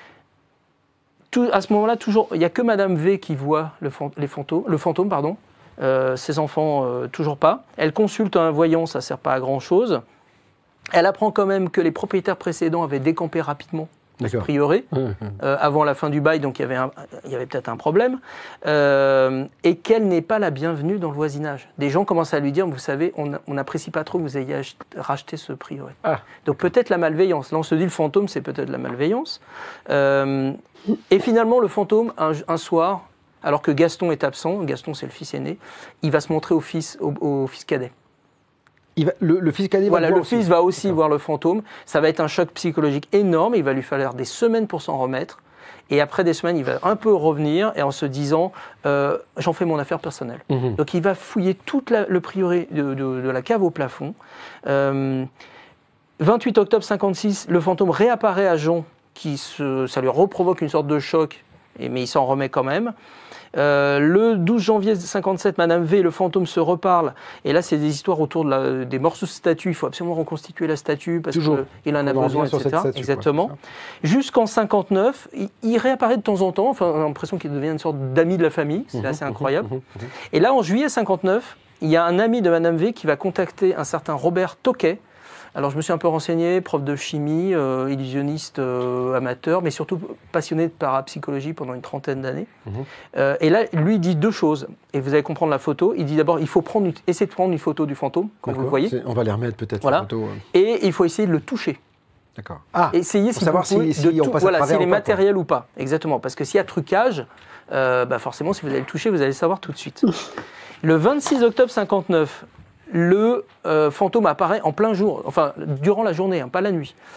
Tout, à ce moment-là, toujours, il n'y a que Madame V qui voit le, fant- les fantômes, le fantôme, pardon. Euh, ses enfants, euh, toujours pas. Elle consulte un voyant, ça ne sert pas à grand-chose. Elle apprend quand même que les propriétaires précédents avaient décampé rapidement dans ce prieuré, mmh, mmh. Euh, avant la fin du bail, donc il y avait, un, il y avait peut-être un problème, euh, et qu'elle n'est pas la bienvenue dans le voisinage. Des gens commencent à lui dire, vous savez, on n'apprécie pas trop que vous ayez ach- racheté ce prieuré. Ah. Donc peut-être la malveillance. Là, on se dit, le fantôme, c'est peut-être la malveillance. Euh, et finalement, le fantôme, un, un soir, alors que Gaston est absent, Gaston c'est le fils aîné, il va se montrer au fils, au, au fils cadet. Il va, le, le fils cadet va voilà, le voir le aussi. fils va aussi D'accord. voir le fantôme. Ça va être un choc psychologique énorme. Il va lui falloir des semaines pour s'en remettre. Et après des semaines, il va un peu revenir et en se disant euh, j'en fais mon affaire personnelle. Mmh. Donc il va fouiller tout le prieuré de, de, de la cave au plafond. Euh, vingt-huit octobre cinquante-six, le fantôme réapparaît à Jean, qui se, ça lui reprovoque une sorte de choc, et, mais il s'en remet quand même. Euh, le douze janvier cinquante-sept, Madame V et le fantôme se reparlent. Et là, c'est des histoires autour de la, des morceaux de statue. Il faut absolument reconstituer la statue parce qu'il en a besoin, et cetera. Statue, Exactement. Quoi, Jusqu'en cinquante-neuf, il, il réapparaît de temps en temps. Enfin, on a l'impression qu'il devient une sorte d'ami de la famille. C'est mmh, assez incroyable. Mmh, mmh, mmh. Et là, en juillet cinquante-neuf, il y a un ami de Madame V qui va contacter un certain Robert Toquet. Alors, je me suis un peu renseigné, prof de chimie, euh, illusionniste euh, amateur, mais surtout passionné de parapsychologie pendant une trentaine d'années. Mmh. Euh, et là, lui, il dit deux choses. Et vous allez comprendre la photo. Il dit d'abord, il faut prendre une, essayer de prendre une photo du fantôme, comme vous le voyez. C'est, on va les remettre peut-être, voilà. la photo. Ouais. Et il faut essayer de le toucher. D'accord. Ah, Essayez pour si savoir si, si de on tout, passe voilà, à travers s'il est pas, matériel quoi. Ou pas. Exactement. Parce que s'il y a trucage, euh, bah forcément, si vous allez le toucher, vous allez le savoir tout de suite. Le vingt-six octobre cinquante-neuf, le euh, fantôme apparaît en plein jour, enfin durant la journée, hein, pas la nuit.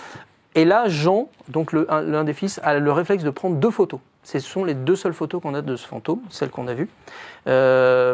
Et là, Jean, donc l'un des fils, a le réflexe de prendre deux photos. Ce sont les deux seules photos qu'on a de ce fantôme, celles qu'on a vues. Euh,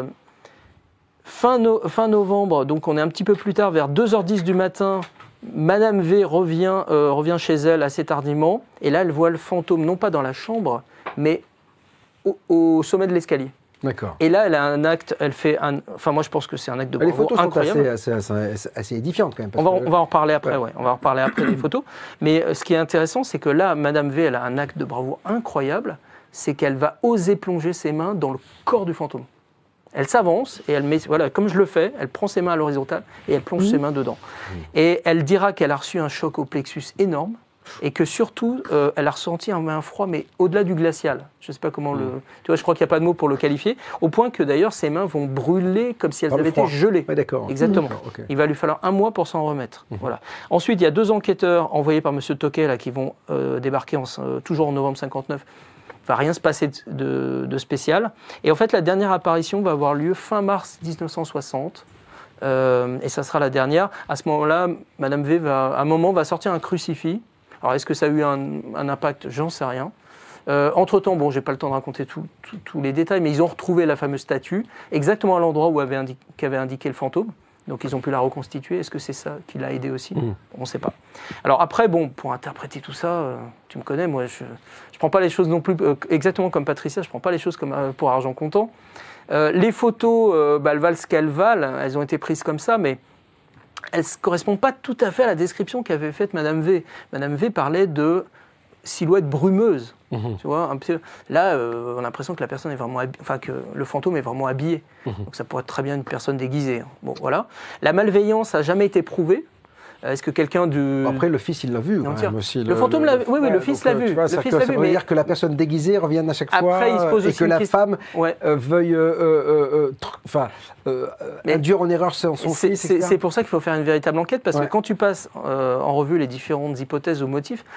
fin, no, fin novembre, donc on est un petit peu plus tard, vers deux heures dix du matin, Madame V revient, euh, revient chez elle assez tardivement. Et là, elle voit le fantôme, non pas dans la chambre, mais au, au sommet de l'escalier. D'accord. Et là, elle a un acte, elle fait un... Enfin, moi, je pense que c'est un acte de bravo les photos incroyable. sont assez, assez, assez, assez édifiantes quand même. On va, que... on va en reparler après, ouais. ouais. On va en reparler après des photos. Mais euh, ce qui est intéressant, c'est que là, Madame V, elle a un acte de bravoure incroyable. C'est qu'elle va oser plonger ses mains dans le corps du fantôme. Elle s'avance et elle met, voilà, comme je le fais, elle prend ses mains à l'horizontale et elle plonge mmh. ses mains dedans. Mmh. Et elle dira qu'elle a reçu un choc au plexus énorme. Et que surtout, euh, elle a ressenti un, un froid, mais au-delà du glacial. Je ne sais pas comment mmh. le... Tu vois, je crois qu'il n'y a pas de mot pour le qualifier. Au point que d'ailleurs, ses mains vont brûler comme si elles Par avaient été gelées. Ouais, d'accord. Exactement. Mmh. Okay. Il va lui falloir un mois pour s'en remettre. Mmh. Voilà. Ensuite, il y a deux enquêteurs envoyés par M. Tocquet là, qui vont euh, débarquer en, euh, toujours en novembre cinquante-neuf. Il ne va rien se passer de, de, de spécial. Et en fait, la dernière apparition va avoir lieu fin mars dix-neuf cent soixante. Euh, et ça sera la dernière. À ce moment-là, Madame V, va, à un moment, va sortir un crucifix. Alors, est-ce que ça a eu un, un impact? J'en sais rien. Euh, entre-temps, bon, je n'ai pas le temps de raconter tous les détails, mais ils ont retrouvé la fameuse statue, exactement à l'endroit où avait indiqué, qu'avait indiqué le fantôme. Donc, ils ont pu la reconstituer. Est-ce que c'est ça qui l'a aidé aussi? mmh. On ne sait pas. Alors après, bon, pour interpréter tout ça, euh, tu me connais, moi, je ne prends pas les choses non plus euh, exactement comme Patricia, je ne prends pas les choses comme euh, pour argent comptant. Euh, les photos, euh, bah, elles valent ce qu'elles valent, elles ont été prises comme ça, mais elles ne correspondent pas tout à fait à la description qu'avait faite Madame V. Madame V parlait de silhouette brumeuse. Mmh. Tu vois, un peu, là, euh, on a l'impression que la personne est vraiment, habi- enfin que le fantôme est vraiment habillé. Mmh. Donc ça pourrait être très bien une personne déguisée. Bon, voilà. La malveillance n'a jamais été prouvée. Est-ce que quelqu'un du... Après, le fils, il l'a vu quand même aussi. Le, le fantôme l'a vu. Oui, oui, ouais, le fils l'a vu. Vois, le ça, fils que, l'a ça vu, veut mais... dire que la personne déguisée revienne à chaque fois. Après, il se pose et aussi que la question... femme ouais. euh, veuille euh, euh, enfin, euh, euh, induire en erreur son, son c'est, fils. C'est, c'est pour ça qu'il faut faire une véritable enquête, parce ouais. que quand tu passes euh, en revue les différentes hypothèses ou motifs,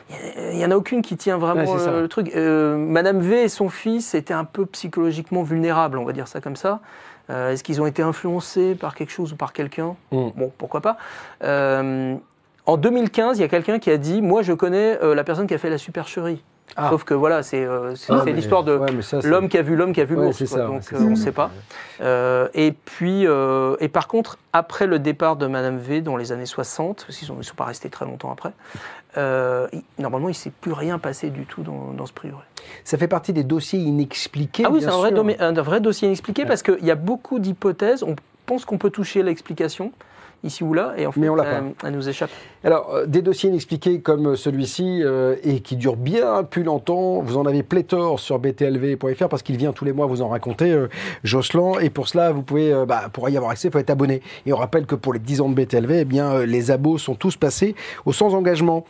il n'y en a aucune qui tient vraiment ouais, euh, le truc. Euh, Madame V et son fils étaient un peu psychologiquement vulnérables, on va dire ça comme ça. Euh, est-ce qu'ils ont été influencés par quelque chose ou par quelqu'un? mm. Bon, pourquoi pas. Euh, en deux mille quinze, il y a quelqu'un qui a dit « Moi, je connais euh, la personne qui a fait la supercherie ». Ah. Sauf que voilà, c'est, euh, c'est, ah, c'est l'histoire de ouais, ça, l'homme qui a vu l'homme qui a vu ouais, l'ours. Ça, donc ouais, euh, on ne sait pas. Euh, et puis, euh, et par contre, après le départ de Madame V dans les années soixante, parce qu'ils ne sont pas restés très longtemps après, euh, il, normalement, il ne s'est plus rien passé du tout dans, dans ce prieuré. Ça fait partie des dossiers inexpliqués. Ah oui, c'est un vrai, domi- un vrai dossier inexpliqué ouais. parce qu'il y a beaucoup d'hypothèses. On pense qu'on peut toucher l'explication ici ou là, et en fait, mais on l'a elle, pas. elle nous échappe. Alors, euh, des dossiers inexpliqués comme celui-ci, euh, et qui durent bien plus longtemps, vous en avez pléthore sur b t l v point f r, parce qu'il vient tous les mois vous en raconter, euh, Jocelyn, et pour cela, vous pouvez, euh, bah, pour y avoir accès, il faut être abonné. Et on rappelle que pour les dix ans de B T L V, eh bien, euh, les abos sont tous passés au sans engagement.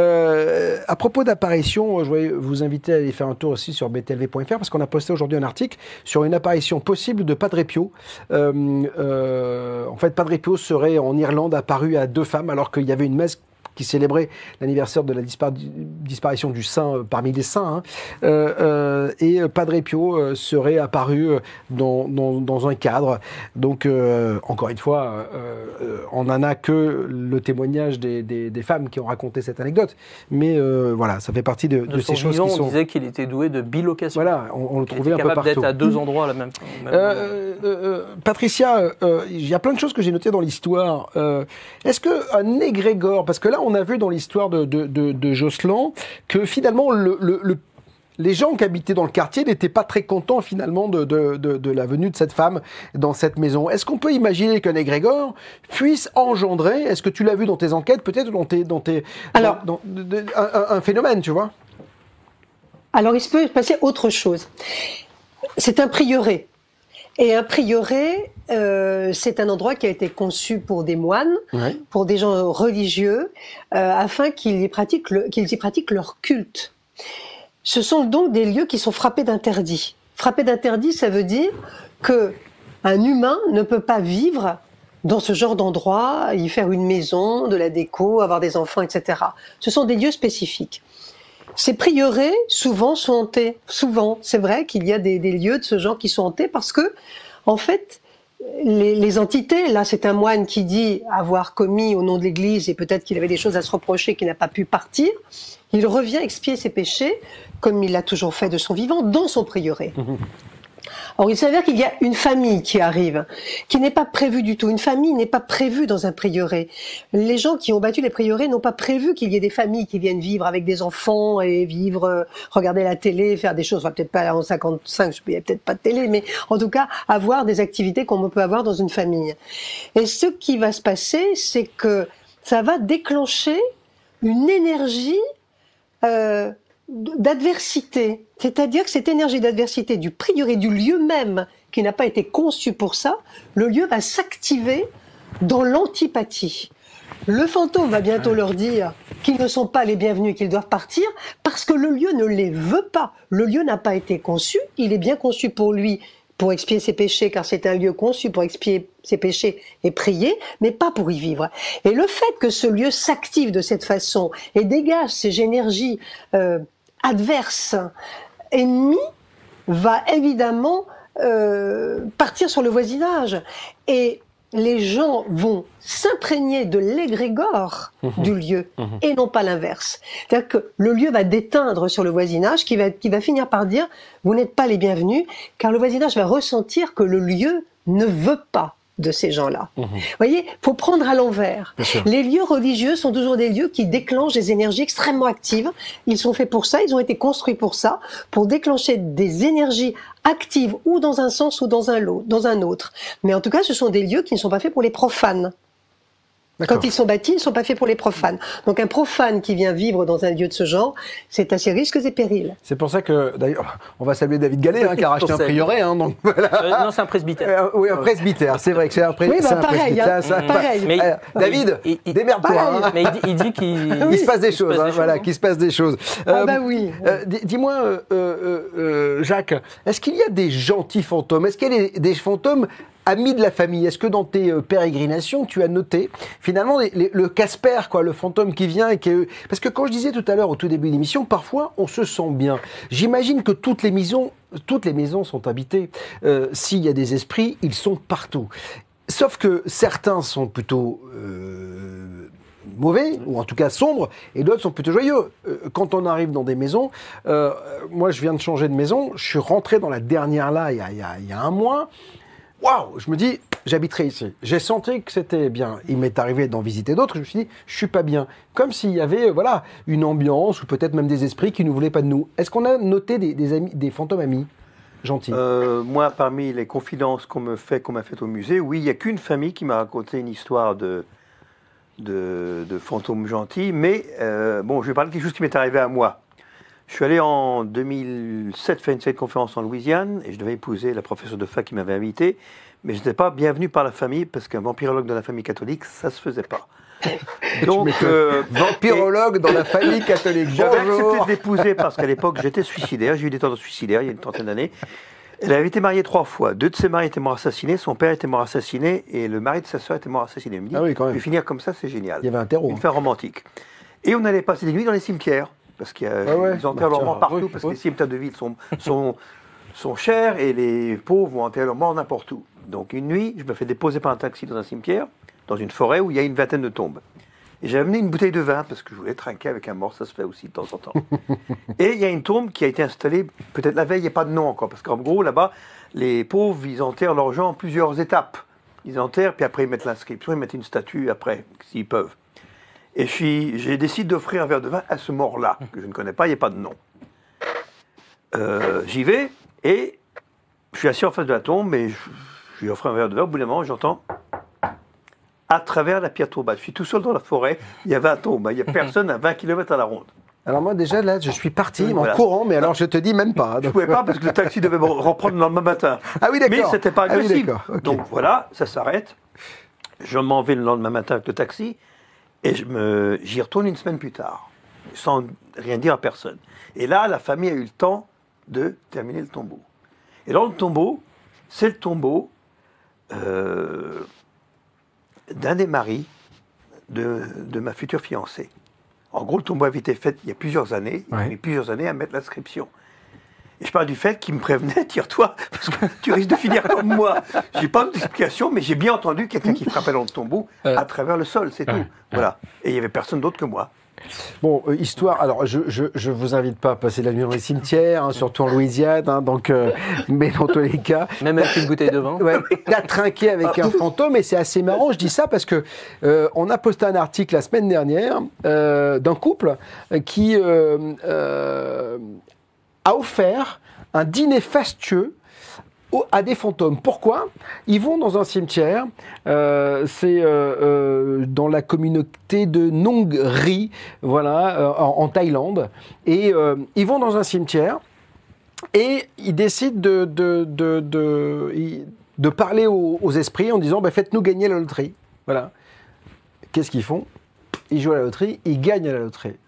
Euh, à propos d'apparition, je voulais vous inviter à aller faire un tour aussi sur b t l v point f r, parce qu'on a posté aujourd'hui un article sur une apparition possible de Padre Pio. Euh, euh, en fait, Padre Pio serait en Irlande apparu à deux femmes alors qu'il y avait une messe qui célébrait l'anniversaire de la dispar- disparition du saint euh, parmi les saints. Hein. Euh, euh, et Padre Pio euh, serait apparu dans, dans, dans un cadre. Donc, euh, encore une fois, euh, on n'en a que le témoignage des, des, des femmes qui ont raconté cette anecdote. Mais euh, voilà, ça fait partie de, de, de ces choses vivant, qui sont... on disait qu'il était doué de bilocation. Voilà, on, on le trouvait un peu partout. Capable d'être à deux endroits à la même, même euh, euh, Patricia, il euh, y a plein de choses que j'ai notées dans l'histoire. Euh, est-ce qu'un égrégore, parce que là, on a vu dans l'histoire de, de, de, de Jocelyn que finalement, le, le, le, les gens qui habitaient dans le quartier n'étaient pas très contents finalement de, de, de, de la venue de cette femme dans cette maison. Est-ce qu'on peut imaginer qu'un égrégore puisse engendrer, est-ce que tu l'as vu dans tes enquêtes, peut-être dans tes, dans tes, Alors, dans, dans, de, de, un, un phénomène, tu vois? Alors, il se peut passer autre chose. C'est un prieuré. Et un prieuré, euh, c'est un endroit qui a été conçu pour des moines, ouais. pour des gens religieux, euh, afin qu'ils y pratiquent le, qu'ils y pratiquent leur culte. Ce sont donc des lieux qui sont frappés d'interdit. Frappés d'interdit, ça veut dire que un humain ne peut pas vivre dans ce genre d'endroit, y faire une maison, de la déco, avoir des enfants, et cetera. Ce sont des lieux spécifiques. Ces prieurés, souvent, sont hantés. Souvent, c'est vrai qu'il y a des, des lieux de ce genre qui sont hantés parce que, en fait, les, les entités, là c'est un moine qui dit avoir commis au nom de l'Église et peut-être qu'il avait des choses à se reprocher, qu'il n'a pas pu partir, il revient expier ses péchés, comme il l'a toujours fait de son vivant, dans son prieuré. Mmh. Or, il s'avère qu'il y a une famille qui arrive, qui n'est pas prévue du tout. Une famille n'est pas prévue dans un prieuré. Les gens qui ont battu les prieurés n'ont pas prévu qu'il y ait des familles qui viennent vivre avec des enfants et vivre, euh, regarder la télé, faire des choses. Enfin, peut-être pas en cinquante-cinq, il n'y a peut-être pas de télé, mais en tout cas, avoir des activités qu'on peut avoir dans une famille. Et ce qui va se passer, c'est que ça va déclencher une énergie euh, d'adversité. C'est-à-dire que cette énergie d'adversité du prieuré, du lieu même, qui n'a pas été conçu pour ça, le lieu va s'activer dans l'antipathie. Le fantôme va bientôt leur dire qu'ils ne sont pas les bienvenus, qu'ils doivent partir, parce que le lieu ne les veut pas. Le lieu n'a pas été conçu, il est bien conçu pour lui, pour expier ses péchés, car c'est un lieu conçu pour expier ses péchés et prier, mais pas pour y vivre. Et le fait que ce lieu s'active de cette façon et dégage ces énergies euh, adverses, ennemies, va évidemment euh, partir sur le voisinage. Et les gens vont s'imprégner de l'égrégore mmh. du lieu mmh. et non pas l'inverse. C'est-à-dire que le lieu va déteindre sur le voisinage qui va, qui va finir par dire « vous n'êtes pas les bienvenus » car le voisinage va ressentir que le lieu ne veut pas de ces gens-là. Mmh. Vous voyez, il faut prendre à l'envers. Les lieux religieux sont toujours des lieux qui déclenchent des énergies extrêmement actives. Ils sont faits pour ça, ils ont été construits pour ça, pour déclencher des énergies actives ou dans un sens ou dans un, lot, dans un autre. Mais en tout cas, ce sont des lieux qui ne sont pas faits pour les profanes. Quand ils sont bâtis, ils ne sont pas faits pour les profanes. Donc un profane qui vient vivre dans un lieu de ce genre, c'est à ses risques et périls. C'est pour ça que, d'ailleurs, on va saluer David Gallet, hein, qui a racheté un prieuré. Hein, donc, voilà. euh, non, c'est un presbytère. Euh, oui, un presbytère, c'est vrai que c'est un, pré... oui, bah, un pareil, presbytère. hein, Ça, pareil. Mais, euh, David, démerde-toi. Hein. Mais il dit, il dit qu'il il se passe des choses, hein, voilà, hein. qu'il se passe des choses. Ah euh, bah oui. Euh, Dis-moi, euh, euh, euh, Jacques, est-ce qu'il y a des gentils fantômes? Est-ce qu'il y a des, des fantômes amis de la famille? Est-ce que dans tes euh, pérégrinations, tu as noté finalement les, les, le Casper, quoi, le fantôme qui vient et qui est... Parce que quand je disais tout à l'heure au tout début de l'émission, parfois on se sent bien. J'imagine que toutes les maisons, toutes les maisons sont habitées. Euh, S'il y a des esprits, ils sont partout. Sauf que certains sont plutôt euh, mauvais, ou en tout cas sombres, et d'autres sont plutôt joyeux. Euh, quand on arrive dans des maisons, euh, moi je viens de changer de maison, je suis rentré dans la dernière là il y a, il y a, il y a un mois. Waouh, je me dis, j'habiterai ici. J'ai senti que c'était bien. Il m'est arrivé d'en visiter d'autres, je me suis dit, je suis pas bien. Comme s'il y avait, voilà, une ambiance, ou peut-être même des esprits qui ne voulaient pas de nous. Est-ce qu'on a noté des, des, amis, des fantômes amis gentils? euh, Moi, parmi les confidences qu'on me fait, qu'on m'a faites au musée, oui, il n'y a qu'une famille qui m'a raconté une histoire de, de, de fantômes gentils, mais euh, bon, je vais parler de quelque chose qui m'est arrivé à moi. Je suis allé en deux mille sept faire une série de conférences en Louisiane et je devais épouser la professeure de fac qui m'avait invité, mais je n'étais pas bienvenu par la famille parce qu'un vampirologue de la famille catholique, ça ne se faisait pas. Donc, euh, vampirologue dans la famille catholique. J'avais accepté de l'épouser parce qu'à l'époque, j'étais suicidaire, j'ai eu des tendances suicidaires il y a une trentaine d'années. Elle avait été mariée trois fois. Deux de ses maris étaient morts assassinés, son père était mort assassiné et le mari de sa sœur était mort assassiné. Elle me dit, ah oui, quand même. Je vais finir comme ça, c'est génial. Il y avait un terreau. Une fin romantique. Et on allait passer des nuits dans les cimetières. Parce qu'ils ah ouais, enterrent leurs morts partout, oui, parce oui. que les cimetières de ville sont, sont, sont chers et les pauvres vont enterrer leurs morts n'importe où. Donc une nuit, je me fais déposer par un taxi dans un cimetière, dans une forêt où il y a une vingtaine de tombes. Et j'ai amené une bouteille de vin, parce que je voulais trinquer avec un mort, ça se fait aussi de temps en temps. Et il y a une tombe qui a été installée, peut-être la veille, il n'y a pas de nom encore, parce qu'en gros, là-bas, les pauvres, ils enterrent leurs gens en plusieurs étapes. Ils enterrent, puis après ils mettent l'inscription, ils mettent une statue après, s'ils peuvent. Et j'ai décidé d'offrir un verre de vin à ce mort-là, que je ne connais pas, il n'y a pas de nom. Euh, J'y vais, et je suis assis en face de la tombe, et je, je lui offre un verre de vin. Au bout d'un moment, j'entends, à travers la pierre tourbate. Je suis tout seul dans la forêt, il y a vingt tombes, il n'y a personne à vingt kilomètres à la ronde. Alors moi, déjà, là, je suis parti oui, en voilà. courant, mais alors je te dis même pas. Donc... Je ne pouvais pas, parce que le taxi devait me reprendre le lendemain matin. Ah oui, d'accord. Mais c'était pas agressif. Ah oui, okay. Donc voilà, ça s'arrête. Je m'en vais le lendemain matin avec le taxi. Et j'y retourne une semaine plus tard, sans rien dire à personne. Et là, la famille a eu le temps de terminer le tombeau. Et dans le tombeau, c'est le tombeau euh, d'un des maris de, de ma future fiancée. En gros, le tombeau avait été fait il y a plusieurs années. Il a mis plusieurs années à mettre l'inscription. Et je parle du fait qu'il me prévenait, tire-toi, parce que tu risques de finir comme moi. J'ai pas d'explication, mais j'ai bien entendu quelqu'un qui frappait dans le tombeau à travers le sol, c'est tout. Voilà. Et il y avait personne d'autre que moi. Bon, euh, histoire. Alors, je, je, je vous invite pas à passer la nuit dans les cimetières, hein, surtout en Louisiane. Hein, donc, euh, mais dans tous les cas, même avec une bouteille de vin. Ouais, t'as trinqué avec un fantôme, et c'est assez marrant. Je dis ça parce que euh, on a posté un article la semaine dernière euh, d'un couple qui euh, euh, a offert un dîner fastueux à des fantômes. Pourquoi? Ils vont dans un cimetière, euh, c'est euh, euh, dans la communauté de Nong Ri, voilà, euh, en, en Thaïlande, et euh, ils vont dans un cimetière et ils décident de, de, de, de, de parler aux, aux esprits en disant bah, faites-nous gagner la loterie. Voilà. Qu'est-ce qu'ils font? Ils jouent à la loterie, ils gagnent à la loterie.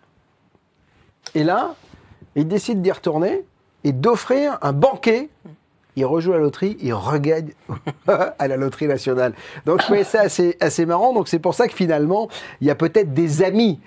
Et là, ils décident d'y retourner et d'offrir un banquet. Il rejoue à la loterie, il regagne à la loterie nationale. Donc je trouvais ça assez, assez marrant. Donc c'est pour ça que finalement, il y a peut-être des amis,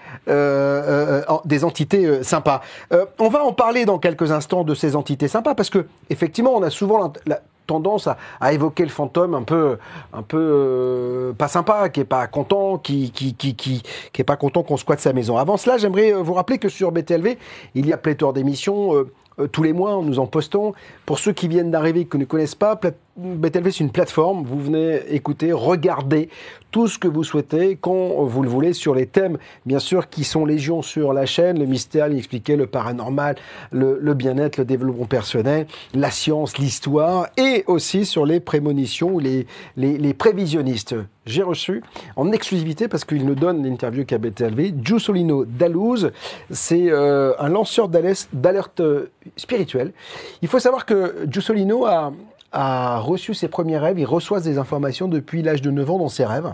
euh, euh, des entités euh, sympas. Euh, on va en parler dans quelques instants de ces entités sympas, parce que effectivement, on a souvent la, la tendance à, à évoquer le fantôme un peu, un peu euh, pas sympa, qui est pas content, qui, qui, qui, qui, qui est pas content qu'on squatte sa maison. Avant cela, j'aimerais vous rappeler que sur B T L V, il y a pléthore d'émissions. Euh, Euh, tous les mois, nous en postons. Pour ceux qui viennent d'arriver et qui ne connaissent pas, B T L V, c'est une plateforme. Vous venez écouter, regarder tout ce que vous souhaitez, quand vous le voulez, sur les thèmes, bien sûr, qui sont légion sur la chaîne, le mystère, l'inexpliqué, le paranormal, le, le bien-être, le développement personnel, la science, l'histoire, et aussi sur les prémonitions, les, les, les prévisionnistes. J'ai reçu en exclusivité, parce qu'il nous donne l'interview qu'à B T L V, Giusolino Dalluz. C'est euh, un lanceur d'alerte spirituelle. Il faut savoir que Giusolino a, a reçu ses premiers rêves. Il reçoit des informations depuis l'âge de neuf ans dans ses rêves.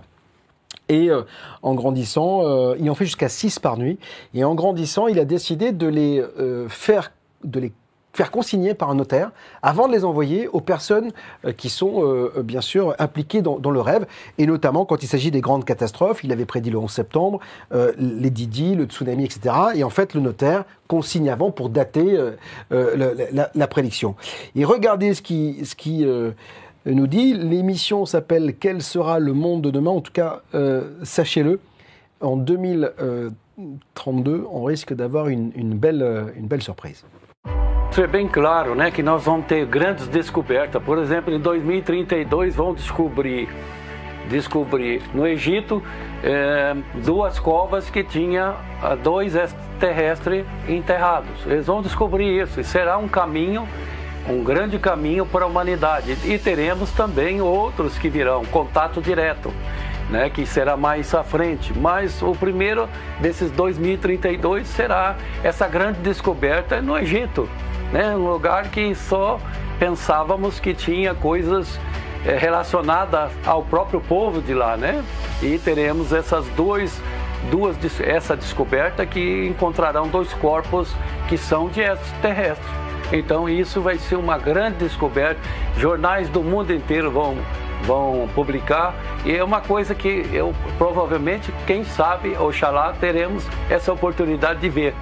Et euh, en grandissant, euh, il en fait jusqu'à six par nuit. Et en grandissant, il a décidé de les euh, faire, de les faire consigner par un notaire avant de les envoyer aux personnes euh, qui sont euh, bien sûr impliquées dans, dans le rêve, et notamment quand il s'agit des grandes catastrophes. Il avait prédit le onze septembre, euh, les Didi, le tsunami, et cetera. Et en fait, le notaire consigne avant pour dater euh, euh, la, la, la prédiction. Et regardez ce qui, ce qui euh, nous dit. L'émission s'appelle « Quel sera le monde de demain ?» En tout cas, euh, sachez-le, en deux mille trente-deux, on risque d'avoir une, une, belle, une belle surprise. Isso é bem claro, né, que nós vamos ter grandes descobertas. Por exemplo, em dois mil e trinta e dois vão descobrir, descobrir no Egito é, duas covas que tinha dois extraterrestres enterrados. Eles vão descobrir isso e será um caminho, um grande caminho para a humanidade. E teremos também outros que virão, contato direto, né, que será mais à frente. Mas o primeiro desses dois mil e trinta e dois será essa grande descoberta no Egito. Né, um lugar que só pensávamos que tinha coisas é, relacionadas ao próprio povo de lá, né? E teremos essas duas, duas, essa descoberta que encontrarão dois corpos que são de extraterrestres. Então isso vai ser uma grande descoberta. Jornais do mundo inteiro vão vão publicar, e é uma coisa que eu provavelmente, quem sabe, oxalá, teremos essa oportunidade de ver.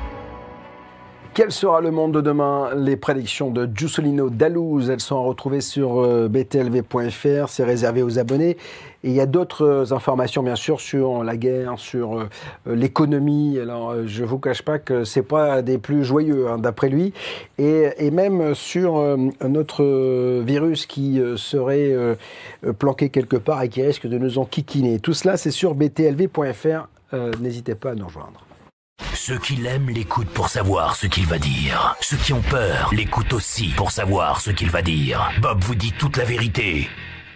Quel sera le monde de demain? Les prédictions de Giusolino Dalluz, elles sont à retrouver sur euh, B T L V point F R, c'est réservé aux abonnés. Et il y a d'autres informations, bien sûr, sur la guerre, sur euh, l'économie. Alors, euh, je ne vous cache pas que ce n'est pas des plus joyeux, hein, d'après lui. Et, et même sur euh, un autre virus qui euh, serait euh, planqué quelque part et qui risque de nous enquiquiner. Tout cela, c'est sur B T L V point F R. Euh, n'hésitez pas à nous rejoindre. Ceux qui l'aiment l'écoutent pour savoir ce qu'il va dire. Ceux qui ont peur l'écoutent aussi pour savoir ce qu'il va dire. Bob vous dit toute la vérité.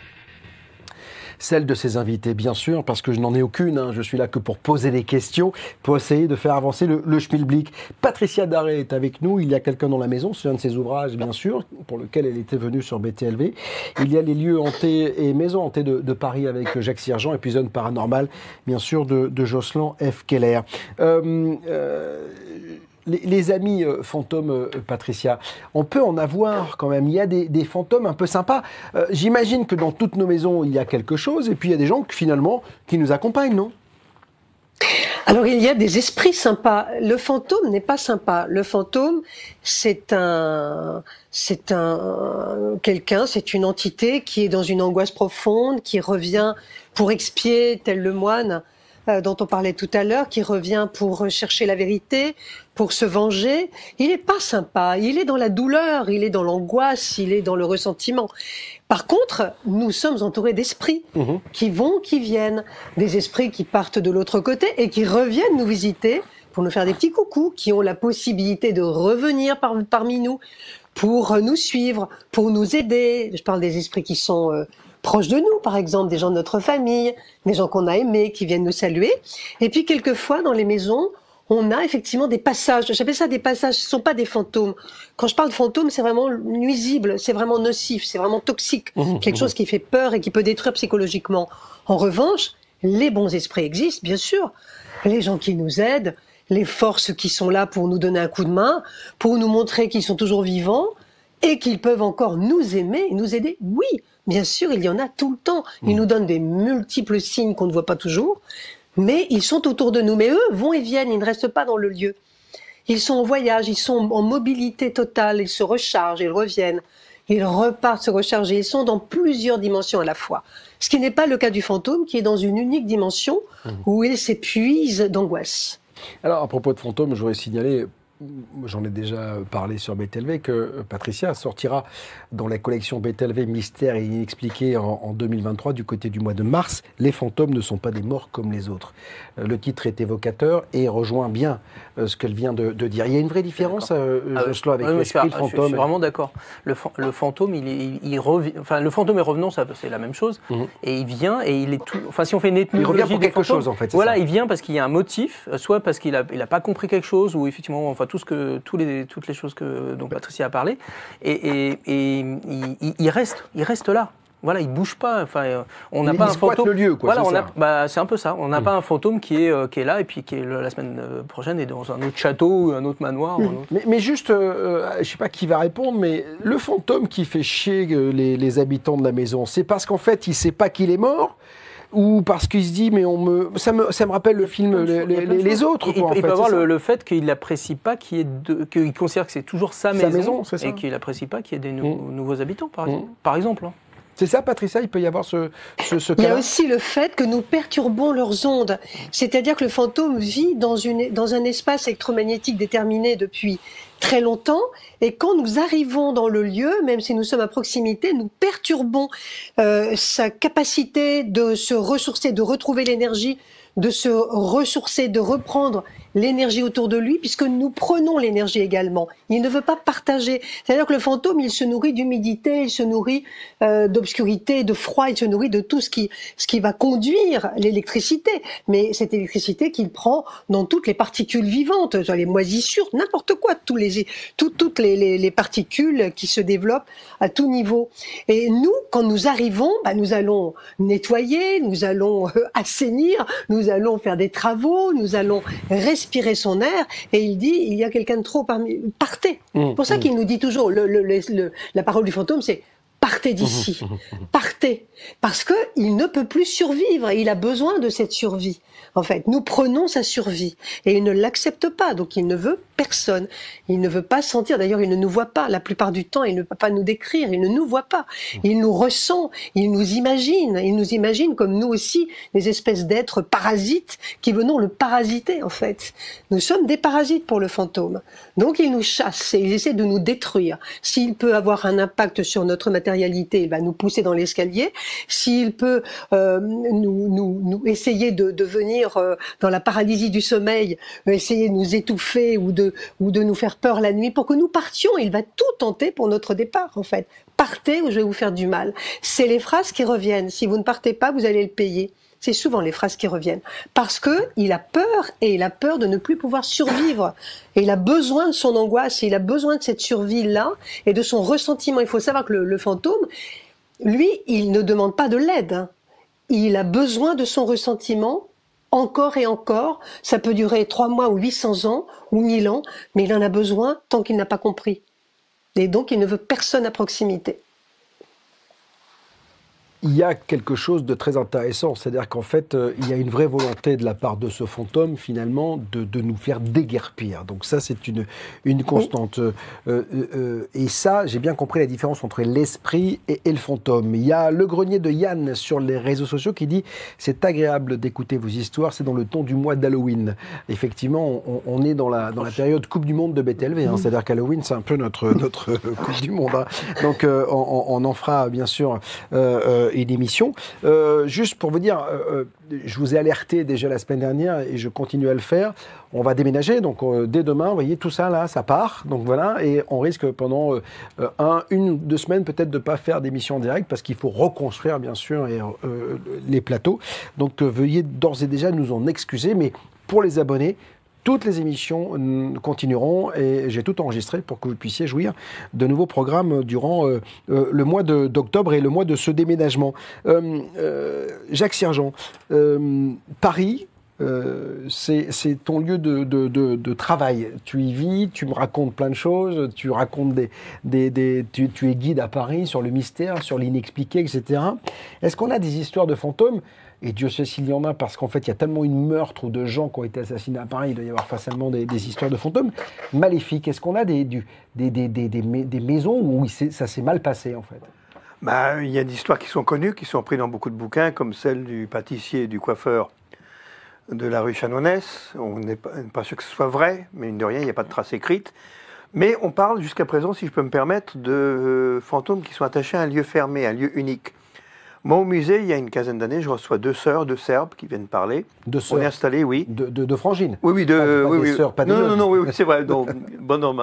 Celle de ses invités, bien sûr, parce que je n'en ai aucune. Hein. Je suis là que pour poser des questions, pour essayer de faire avancer le, le schmilblick. Patricia Daré est avec nous. Il y a quelqu'un dans la maison. C'est un de ses ouvrages, bien sûr, pour lequel elle était venue sur B T L V. Il y a les lieux hantés et maisons hantées de, de Paris avec Jacques Sirgeant, et puis Zone Paranormale, bien sûr, de, de Jocelyn F. Keller. Euh, euh, Les, les amis euh, fantômes, euh, Patricia, on peut en avoir quand même. Il y a des, des fantômes un peu sympas. Euh, J'imagine que dans toutes nos maisons, il y a quelque chose. Et puis, il y a des gens qui, finalement, qui nous accompagnent, non? Alors il y a des esprits sympas. Le fantôme n'est pas sympa. Le fantôme, c'est un, c'est un quelqu'un, c'est une entité qui est dans une angoisse profonde, qui revient pour expier, tel le moine euh, dont on parlait tout à l'heure, qui revient pour chercher la vérité, pour se venger. Il n'est pas sympa. Il est dans la douleur, il est dans l'angoisse, il est dans le ressentiment. Par contre, nous sommes entourés d'esprits mmh. qui vont, qui viennent, des esprits qui partent de l'autre côté et qui reviennent nous visiter pour nous faire des petits coucous, qui ont la possibilité de revenir par, parmi nous pour nous suivre, pour nous aider. Je parle des esprits qui sont euh, proches de nous, par exemple, des gens de notre famille, des gens qu'on a aimés, qui viennent nous saluer. Et puis, quelquefois, dans les maisons, on a effectivement des passages. J'appelle ça des passages, ce ne sont pas des fantômes. Quand je parle de fantômes, c'est vraiment nuisible, c'est vraiment nocif, c'est vraiment toxique. Mmh, quelque mmh. chose qui fait peur et qui peut détruire psychologiquement. En revanche, les bons esprits existent, bien sûr. Les gens qui nous aident, les forces qui sont là pour nous donner un coup de main, pour nous montrer qu'ils sont toujours vivants et qu'ils peuvent encore nous aimer, nous aider. Oui, bien sûr, il y en a tout le temps. Ils mmh. nous donnent des multiples signes qu'on ne voit pas toujours. Mais ils sont autour de nous. Mais eux vont et viennent, ils ne restent pas dans le lieu. Ils sont en voyage, ils sont en mobilité totale, ils se rechargent, ils reviennent, ils repartent se recharger. Ils sont dans plusieurs dimensions à la fois. Ce qui n'est pas le cas du fantôme, qui est dans une unique dimension mmh. où il s'épuise d'angoisse. Alors, à propos de fantômes, je voudrais signaler, j'en ai déjà parlé sur B T L V, que Patricia sortira dans la collection B T L V Mystère et Inexpliqué en, en deux mille vingt-trois, du côté du mois de mars. Les fantômes ne sont pas des morts comme les autres. Le titre est évocateur et rejoint bien ce qu'elle vient de, de dire. Il y a une vraie différence, euh, ah, Jocelyn, avec oui, l'esprit, le fantôme. Je, je suis vraiment d'accord. Le, le fantôme, il, il, il revient. Enfin, le fantôme et revenant, c'est la même chose. Mmh. Et il vient et il est tout. Enfin, si on fait une ethnologie, il revient pour quelque fantômes, chose, en fait. Voilà, ça. il vient parce qu'il y a un motif, soit parce qu'il a, il a pas compris quelque chose, ou effectivement, enfin tout ce que, tous les, toutes les choses que dont Patricia a parlé, et, et, et il, il reste, il reste là. Voilà, il bouge pas. Enfin, on n'a pas un fantôme. Le lieu, quoi. Voilà, c'est on a. Bah, c'est un peu ça. On n'a mmh. pas un fantôme qui est euh, qui est là et puis qui est la semaine prochaine est dans un autre château, un autre manoir. Mmh. Un autre... Mais, mais juste, euh, je sais pas qui va répondre, mais le fantôme qui fait chier les, les habitants de la maison, c'est parce qu'en fait, il sait pas qu'il est mort. Ou parce qu'il se dit, mais on me... Ça me, ça me rappelle le film Les, les, les autres. Il, quoi, il, il fait, peut avoir le, le fait qu'il n'apprécie pas qu'il y ait de, qu'il considère que c'est toujours sa, sa maison, maison et qu'il n'apprécie pas qu'il y ait des nou mmh. nouveaux habitants, par exemple. Mmh. Par exemple hein. C'est ça, Patricia, il peut y avoir ce, ce, ce cas-là. Il y a aussi le fait que nous perturbons leurs ondes. C'est-à-dire que le fantôme vit dans, une, dans un espace électromagnétique déterminé depuis très longtemps, et quand nous arrivons dans le lieu, même si nous sommes à proximité, nous perturbons euh, sa capacité de se ressourcer, de retrouver l'énergie, de se ressourcer, de reprendre l'énergie autour de lui, puisque nous prenons l'énergie également. Il ne veut pas partager. C'est-à-dire que le fantôme, il se nourrit d'humidité, il se nourrit euh, d'obscurité, de froid, il se nourrit de tout ce qui, ce qui va conduire l'électricité. Mais cette électricité qu'il prend dans toutes les particules vivantes, les moisissures, n'importe quoi, tous les, tout, toutes les, les, les particules qui se développent à tout niveau. Et nous, quand nous arrivons, bah, nous allons nettoyer, nous allons euh, assainir, nous allons faire des travaux, nous allons respirer son air, et il dit, il y a quelqu'un de trop parmi... Partez. Mmh, c'est pour ça mmh. qu'il nous dit toujours, le, le, le, le, la parole du fantôme, c'est partez d'ici, partez. Parce qu'il ne peut plus survivre, et il a besoin de cette survie. En fait, nous prenons sa survie, et il ne l'accepte pas, donc il ne veut personne. Il ne veut pas sentir, d'ailleurs il ne nous voit pas, la plupart du temps il ne peut pas nous décrire, il ne nous voit pas. Il nous ressent, il nous imagine, il nous imagine comme nous aussi, des espèces d'êtres parasites qui venons le parasiter en fait. Nous sommes des parasites pour le fantôme. Donc il nous chasse et il essaie de nous détruire. S'il peut avoir un impact sur notre matérialité, il va nous pousser dans l'escalier. S'il peut euh, nous, nous, nous essayer de, de venir euh, dans la paralysie du sommeil, euh, essayer de nous étouffer ou de, ou de nous faire peur la nuit pour que nous partions, il va tout tenter pour notre départ en fait. Partez ou je vais vous faire du mal. C'est les phrases qui reviennent. Si vous ne partez pas, vous allez le payer. C'est souvent les phrases qui reviennent. Parce que il a peur, et il a peur de ne plus pouvoir survivre. Et il a besoin de son angoisse, et il a besoin de cette survie-là, et de son ressentiment. Il faut savoir que le, le fantôme, lui, il ne demande pas de l'aide. Hein. Il a besoin de son ressentiment, encore et encore. Ça peut durer trois mois ou huit cents ans, ou mille ans, mais il en a besoin tant qu'il n'a pas compris. Et donc, il ne veut personne à proximité. il y a quelque chose de très intéressant, c'est-à-dire qu'en fait, euh, il y a une vraie volonté de la part de ce fantôme, finalement, de, de nous faire déguerpir. Donc ça, c'est une, une constante. Euh, euh, euh, et ça, j'ai bien compris la différence entre l'esprit et, et le fantôme. Il y a le grenier de Yann sur les réseaux sociaux qui dit « C'est agréable d'écouter vos histoires, c'est dans le ton du mois d'Halloween ». Effectivement, on, on est dans la, dans la période Coupe du Monde de B T L V, hein, c'est-à-dire qu'Halloween, c'est un peu notre, notre Coupe du Monde. Hein. Donc euh, on, on en fera, bien sûr, euh, euh, une émission. Euh, juste pour vous dire, euh, je vous ai alerté déjà la semaine dernière et je continue à le faire. On va déménager, donc euh, dès demain, vous voyez, tout ça là, ça part. Donc voilà, et on risque pendant euh, un, une, deux semaines peut-être de ne pas faire d'émission en direct parce qu'il faut reconstruire, bien sûr, et, euh, les plateaux. Donc euh, veuillez d'ores et déjà nous en excuser, mais pour les abonnés, toutes les émissions continueront et j'ai tout enregistré pour que vous puissiez jouir de nouveaux programmes durant euh, euh, le mois d'octobre et le mois de ce déménagement. Euh, euh, Jacques Sergent, euh, Paris, euh, c'est ton lieu de, de, de, de travail. Tu y vis, tu me racontes plein de choses, tu racontes des, des, des tu, tu es guide à Paris sur le mystère, sur l'inexpliqué, et cetera. Est-ce qu'on a des histoires de fantômes ? Et Dieu sait s'il y en a, parce qu'en fait, il y a tellement une meurtre ou de gens qui ont été assassinés à Paris, il doit y avoir facilement des, des histoires de fantômes maléfiques. Est-ce qu'on a des, du, des, des, des, des, des maisons où ça s'est mal passé, en fait? Bah, il y a des histoires qui sont connues, qui sont prises dans beaucoup de bouquins, comme celle du pâtissier et du coiffeur de la rue Chanonès. On n'est pas, pas sûr que ce soit vrai, mais mine de rien, il n'y a pas de trace écrite. Mais on parle jusqu'à présent, si je peux me permettre, de euh, fantômes qui sont attachés à un lieu fermé, un lieu unique. Moi, au musée, il y a une quinzaine d'années, je reçois deux sœurs, deux Serbes qui viennent parler. Deux sœurs. On est installés, oui. De, de, de frangines. Oui, oui, de, pas, pas oui, des oui. sœurs, pas des non, non, non, oui, oui, oui. c'est vrai. Donc, bon homme.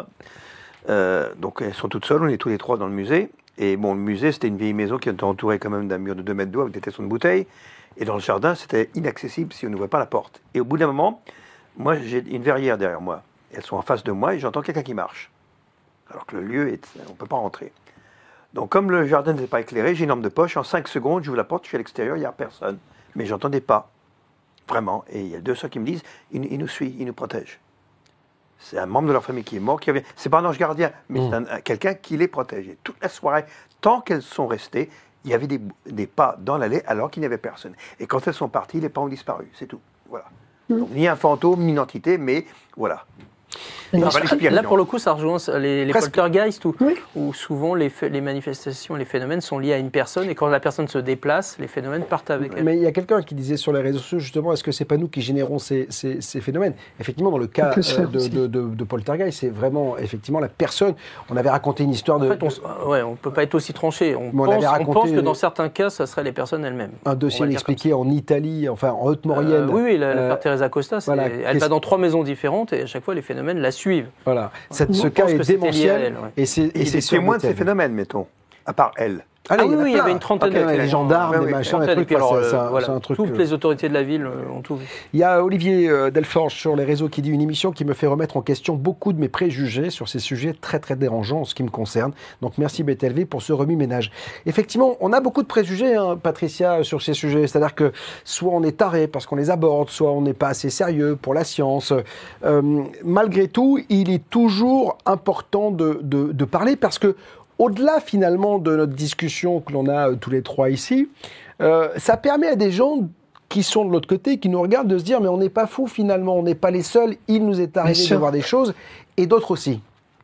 Euh, donc, elles sont toutes seules, on est tous les trois dans le musée. Et bon, le musée, c'était une vieille maison qui était entourée quand même d'un mur de deux mètres d'eau avec des tessons de bouteilles. Et dans le jardin, c'était inaccessible si on n'ouvrait pas la porte. Et au bout d'un moment, moi, j'ai une verrière derrière moi. Elles sont en face de moi et j'entends quelqu'un qui marche. Alors que le lieu, est, on ne peut pas rentrer. Donc, comme le jardin n'était pas éclairé, j'ai une lampe de poche. En cinq secondes, j'ouvre la porte, je suis à l'extérieur, il n'y a personne. Mais j'entendais pas. Vraiment. Et il y a deux soeurs qui me disent, il, il nous suit, il nous protège. C'est un membre de leur famille qui est mort. Qui avait... C'est pas un ange gardien, mais mmh. c'est quelqu'un qui les protège. Et toute la soirée, tant qu'elles sont restées, il y avait des, des pas dans l'allée alors qu'il n'y avait personne. Et quand elles sont parties, les pas ont disparu. C'est tout. Voilà. Mmh. Donc, ni un fantôme, ni une entité, mais voilà. Non, là, pour le coup, ça rejoint les, les poltergeists où, oui. où souvent les, les manifestations, les phénomènes sont liés à une personne et quand la personne se déplace, les phénomènes partent avec elle. Mais il y a quelqu'un qui disait sur les réseaux sociaux, justement, est-ce que c'est pas nous qui générons ces, ces, ces phénomènes? Effectivement, dans le cas euh, de, de, de, de poltergeist, c'est vraiment effectivement la personne. On avait raconté une histoire de. En fait, on, ouais, on peut pas être aussi tranché. On, on, pense, raconté, on pense que dans certains cas, ça serait les personnes elles-mêmes. Un dossier inexpliqué en Italie, enfin en Haute-Maurienne. Euh, oui, oui, l'affaire euh, Teresa Costa, voilà, elle va dans trois maisons différentes et à chaque fois les phénomènes la suivent. Voilà. Cette, ce cas est démentiel. Elle, ouais. Et c'est témoin de ces phénomènes, mettons, à part elle. Ah, ah oui, oui, il y avait une trentaine okay, de les gendarmes, ouais, des oui, machins, des trucs. Alors, c'est euh, voilà, un truc. Toutes les autorités de la ville euh, ont tout vu. Il y a Olivier euh, Delforge sur les réseaux qui dit une émission qui me fait remettre en question beaucoup de mes préjugés sur ces sujets très très dérangeants en ce qui me concerne. Donc merci B T L V pour ce remis-ménage. Effectivement, on a beaucoup de préjugés, hein, Patricia, sur ces sujets. C'est-à-dire que soit on est taré parce qu'on les aborde, soit on n'est pas assez sérieux pour la science. Euh, malgré tout, il est toujours important de, de, de parler parce que au-delà, finalement, de notre discussion que l'on a euh, tous les trois ici, euh, ça permet à des gens qui sont de l'autre côté, qui nous regardent, de se dire « mais on n'est pas fous, finalement, on n'est pas les seuls, il nous est arrivé de voir des choses, et d'autres aussi ».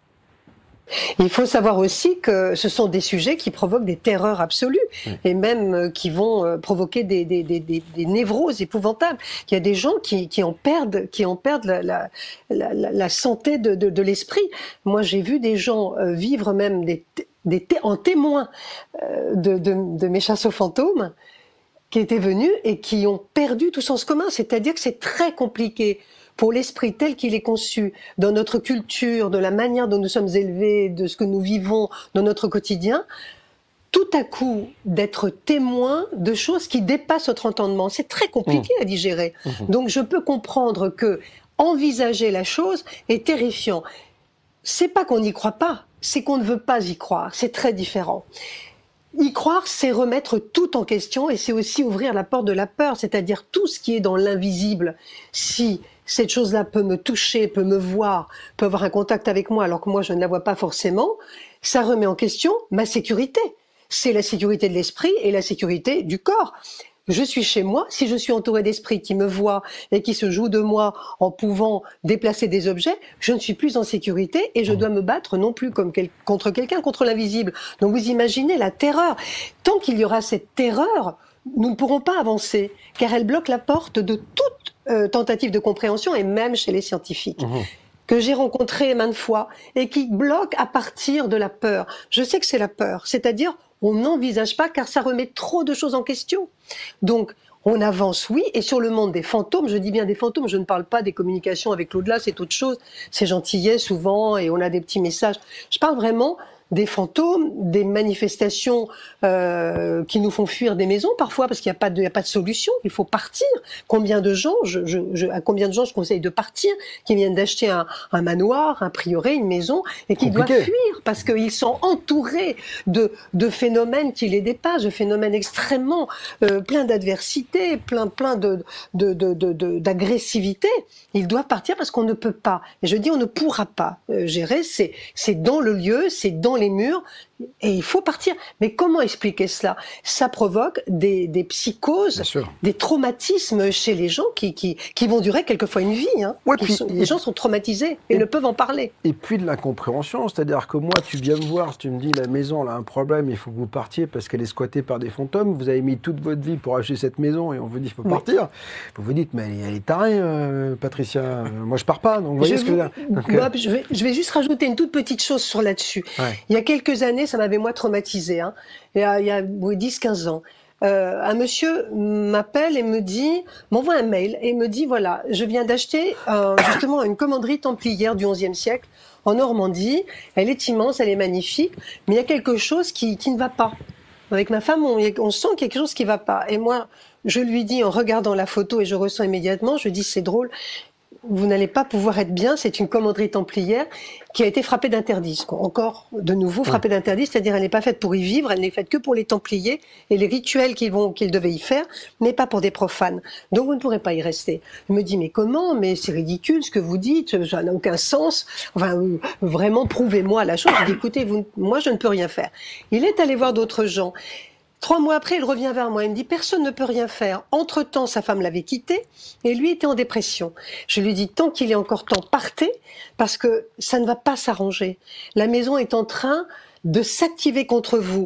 Il faut savoir aussi que ce sont des sujets qui provoquent des terreurs absolues oui. et même euh, qui vont euh, provoquer des, des, des, des, des névroses épouvantables. Il y a des gens qui, qui en perdent, qui en perdent la, la, la, la santé de, de, de l'esprit. Moi, j'ai vu des gens euh, vivre même des, des té en témoin euh, de, de, de mes chasses aux fantômes qui étaient venus et qui ont perdu tout sens commun. C'est-à-dire que c'est très compliqué pour l'esprit tel qu'il est conçu, dans notre culture, de la manière dont nous sommes élevés, de ce que nous vivons dans notre quotidien, tout à coup d'être témoin de choses qui dépassent notre entendement. C'est très compliqué mmh. à digérer. Mmh. Donc je peux comprendre que envisager la chose est terrifiant. C'est pas qu'on n'y croit pas, c'est qu'on ne veut pas y croire. C'est très différent. Y croire, c'est remettre tout en question et c'est aussi ouvrir la porte de la peur, c'est-à-dire tout ce qui est dans l'invisible. Si cette chose-là peut me toucher, peut me voir, peut avoir un contact avec moi alors que moi je ne la vois pas forcément, ça remet en question ma sécurité. c'est la sécurité de l'esprit et la sécurité du corps. Je suis chez moi, si je suis entouré d'esprits qui me voient et qui se jouent de moi en pouvant déplacer des objets, je ne suis plus en sécurité et je dois me battre non plus comme quel, contre quelqu'un, contre l'invisible. Donc vous imaginez la terreur. Tant qu'il y aura cette terreur, nous ne pourrons pas avancer, car elle bloque la porte de toute euh, tentative de compréhension, et même chez les scientifiques. Mmh. Que j'ai rencontré maintes fois, et qui bloquent à partir de la peur. Je sais que c'est la peur, c'est-à-dire on n'envisage pas, car ça remet trop de choses en question. Donc, on avance, oui, et sur le monde des fantômes, je dis bien des fantômes, je ne parle pas des communications avec l'au-delà, c'est autre chose, c'est gentillet souvent, et on a des petits messages. Je parle vraiment des fantômes, des manifestations euh, qui nous font fuir des maisons parfois parce qu'il n'y a pas de, il y a pas de solution, il faut partir. Combien de gens, je, je, je, à combien de gens je conseille de partir, qui viennent d'acheter un, un manoir, un prieuré, une maison, et qui Compliqué. doivent fuir parce qu'ils sont entourés de, de phénomènes qui les dépassent, de phénomènes extrêmement euh, pleins d'adversité, plein, plein de, de, de, de, de, d'agressivité. Ils doivent partir parce qu'on ne peut pas. Et je dis on ne pourra pas euh, gérer. C'est, c'est dans le lieu, c'est dans les murs, et il faut partir. Mais comment expliquer cela? Ça provoque des, des psychoses, des traumatismes chez les gens qui, qui, qui vont durer quelquefois une vie. Hein. Ouais, puis, sont, les gens sont traumatisés et, et ne peuvent en parler. Et puis de l'incompréhension, c'est-à-dire que moi, tu viens me voir, tu me dis la maison elle a un problème, il faut que vous partiez parce qu'elle est squattée par des fantômes, vous avez mis toute votre vie pour acheter cette maison et on vous dit il faut oui. partir. Vous vous dites mais elle est tarée, euh, Patricia, moi je pars pas. Donc, vous voyez ce que donc, moi, je, vais, je vais juste rajouter une toute petite chose sur là-dessus. Ouais. Il y a quelques années, ça m'avait moi traumatisé, hein. il y a, il y a oui, dix quinze ans. Euh, un monsieur m'appelle et me dit, m'envoie un mail et me dit voilà, je viens d'acheter euh, justement une commanderie templière du onzième siècle en Normandie. Elle est immense, elle est magnifique, mais il y a quelque chose qui, qui ne va pas. Avec ma femme, on, on sent quelque chose qui ne va pas. Et moi, je lui dis en regardant la photo et je ressens immédiatement, je dis c'est drôle. Vous n'allez pas pouvoir être bien, c'est une commanderie templière qui a été frappée d'interdit. Encore, de nouveau, frappée ouais. d'interdit, c'est-à-dire elle n'est pas faite pour y vivre, elle n'est faite que pour les templiers et les rituels qu'ils vont, qu'ils devaient y faire, mais pas pour des profanes. Donc vous ne pourrez pas y rester. Il me dit, mais comment? Mais c'est ridicule ce que vous dites, ça n'a aucun sens. Enfin, vraiment, prouvez-moi la chose. Je dis, écoutez, vous, moi je ne peux rien faire. Il est allé voir d'autres gens. Trois mois après, il revient vers moi. Il me dit, personne ne peut rien faire. Entre-temps, sa femme l'avait quitté et lui était en dépression. Je lui dis, tant qu'il est encore temps, partez, parce que ça ne va pas s'arranger. La maison est en train de s'activer contre vous.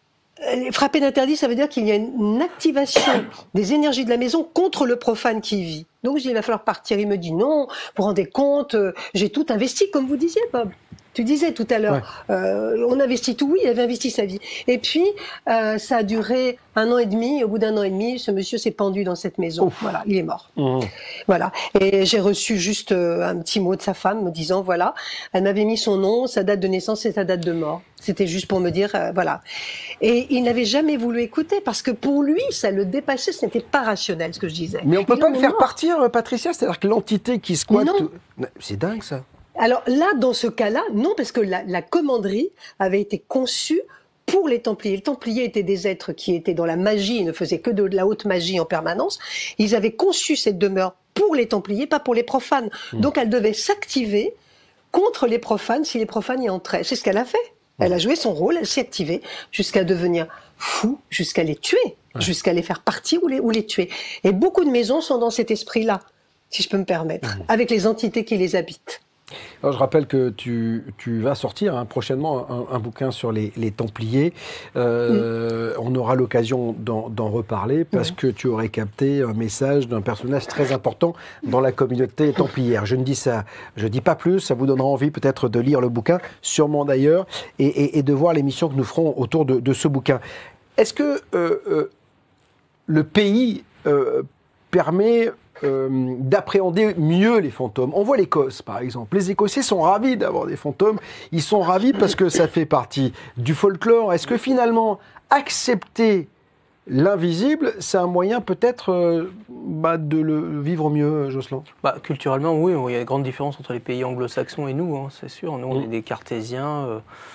Frapper d'interdit, ça veut dire qu'il y a une activation des énergies de la maison contre le profane qui y vit. Donc, je dis, il va falloir partir. Il me dit, non, vous vous rendez compte, j'ai tout investi, comme vous disiez, Bob. Tu disais tout à l'heure, ouais. euh, on investit tout, oui, il avait investi sa vie. Et puis, euh, ça a duré un an et demi. Au bout d'un an et demi, ce monsieur s'est pendu dans cette maison. Ouf. Voilà, il est mort. Mmh. Voilà. Et j'ai reçu juste euh, un petit mot de sa femme me disant, voilà, elle m'avait mis son nom, sa date de naissance et sa date de mort. C'était juste pour me dire, euh, voilà. Et il n'avait jamais voulu écouter parce que pour lui, ça le dépassait, ce n'était pas rationnel ce que je disais. Mais on ne peut il pas le faire mort. partir, Patricia, c'est-à-dire que l'entité qui squatte... Non. C'est dingue ça. Alors là, dans ce cas-là, non, parce que la, la commanderie avait été conçue pour les Templiers. Les Templiers étaient des êtres qui étaient dans la magie, ils ne faisaient que de la haute magie en permanence. Ils avaient conçu cette demeure pour les Templiers, pas pour les profanes. Mmh. Donc elle devait s'activer contre les profanes si les profanes y entraient. C'est ce qu'elle a fait. Elle a joué son rôle, elle s'est activée jusqu'à devenir fou, jusqu'à les tuer, ouais. jusqu'à les faire partir ou les, ou les tuer. Et beaucoup de maisons sont dans cet esprit-là, si je peux me permettre, mmh. avec les entités qui les habitent. Alors, je rappelle que tu, tu vas sortir hein, prochainement un, un bouquin sur les, les Templiers. Euh, mmh. On aura l'occasion d'en, d'en reparler parce mmh. que tu aurais capté un message d'un personnage très important dans la communauté templière. Je ne dis ça, je dis pas plus. Ça vous donnera envie peut-être de lire le bouquin, sûrement d'ailleurs, et, et, et de voir l'émission que nous ferons autour de, de ce bouquin. Est-ce que euh, euh, le pays euh, permet Euh, d'appréhender mieux les fantômes? On voit l'Écosse, par exemple. Les Écossais sont ravis d'avoir des fantômes. Ils sont ravis parce que ça fait partie du folklore. Est-ce que finalement, accepter l'invisible, c'est un moyen peut-être euh, bah, de le vivre mieux, Jocelyn? Bah, culturellement, oui. Il y a une grande différence entre les pays anglo-saxons et nous, hein, c'est sûr. Nous, on mmh. est des cartésiens. Euh...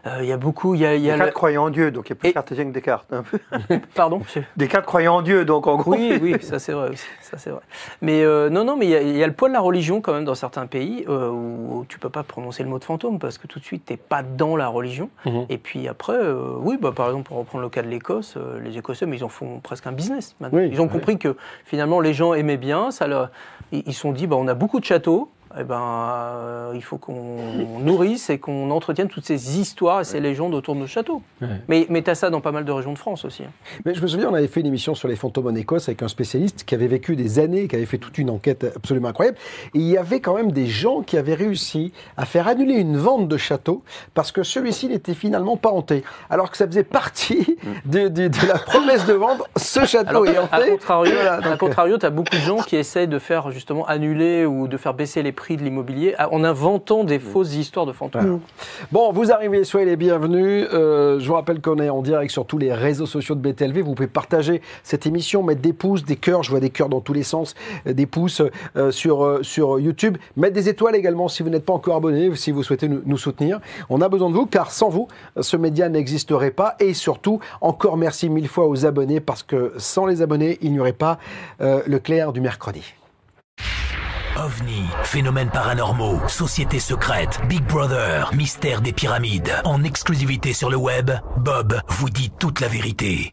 Euh, Il y a beaucoup. Il y a, il y a Descartes le- croyait en Dieu, donc il y a plus Et- cartésien que Descartes. Un peu. Pardon. je- Descartes croyait en Dieu, donc en gros. Oui, oui, ça c'est vrai aussi. Ça c'est vrai. Mais euh, non, non, mais il y, a- il y a le poids de la religion quand même dans certains pays euh, où, où tu peux pas prononcer le mot de fantôme parce que tout de suite t'es pas dans la religion. Mhm. Et puis après, euh, oui, bah, par exemple pour reprendre le cas de l'Écosse, euh, les Écossais, mais ils en font presque un business maintenant. Oui, ils ont ouais. compris que finalement les gens aimaient bien. Ça leur, ils se sont dit, bah, on a beaucoup de châteaux. Eh ben, euh, il faut qu'on nourrisse et qu'on entretienne toutes ces histoires et ces légendes autour de nos châteaux. Ouais. Mais, mais tu as ça dans pas mal de régions de France aussi. hein. Mais je me souviens, on avait fait une émission sur les fantômes en Écosse avec un spécialiste qui avait vécu des années, qui avait fait toute une enquête absolument incroyable. Et il y avait quand même des gens qui avaient réussi à faire annuler une vente de château parce que celui-ci n'était finalement pas hanté. Alors que ça faisait partie de, de- de la promesse de vendre. Ce château Alors, est hanté. à contrario, Voilà, à donc, contrario, tu as beaucoup de gens qui essayent de faire justement annuler ou de faire baisser les prix de l'immobilier en inventant des fausses histoires de fantômes. Bon, vous arrivez, soyez les bienvenus. Euh, je vous rappelle qu'on est en direct sur tous les réseaux sociaux de B T L V. Vous pouvez partager cette émission, mettre des pouces, des cœurs. Je vois des cœurs dans tous les sens, euh, des pouces euh, sur, euh, sur YouTube. Mettre des étoiles également si vous n'êtes pas encore abonné, si vous souhaitez nous, nous soutenir. On a besoin de vous, car sans vous, ce média n'existerait pas. Et surtout, encore merci mille fois aux abonnés, parce que sans les abonnés, il n'y aurait pas euh, le clair du mercredi. OVNI, phénomènes paranormaux, sociétés secrètes, Big Brother, mystère des pyramides. En exclusivité sur le web, Bob vous dit toute la vérité.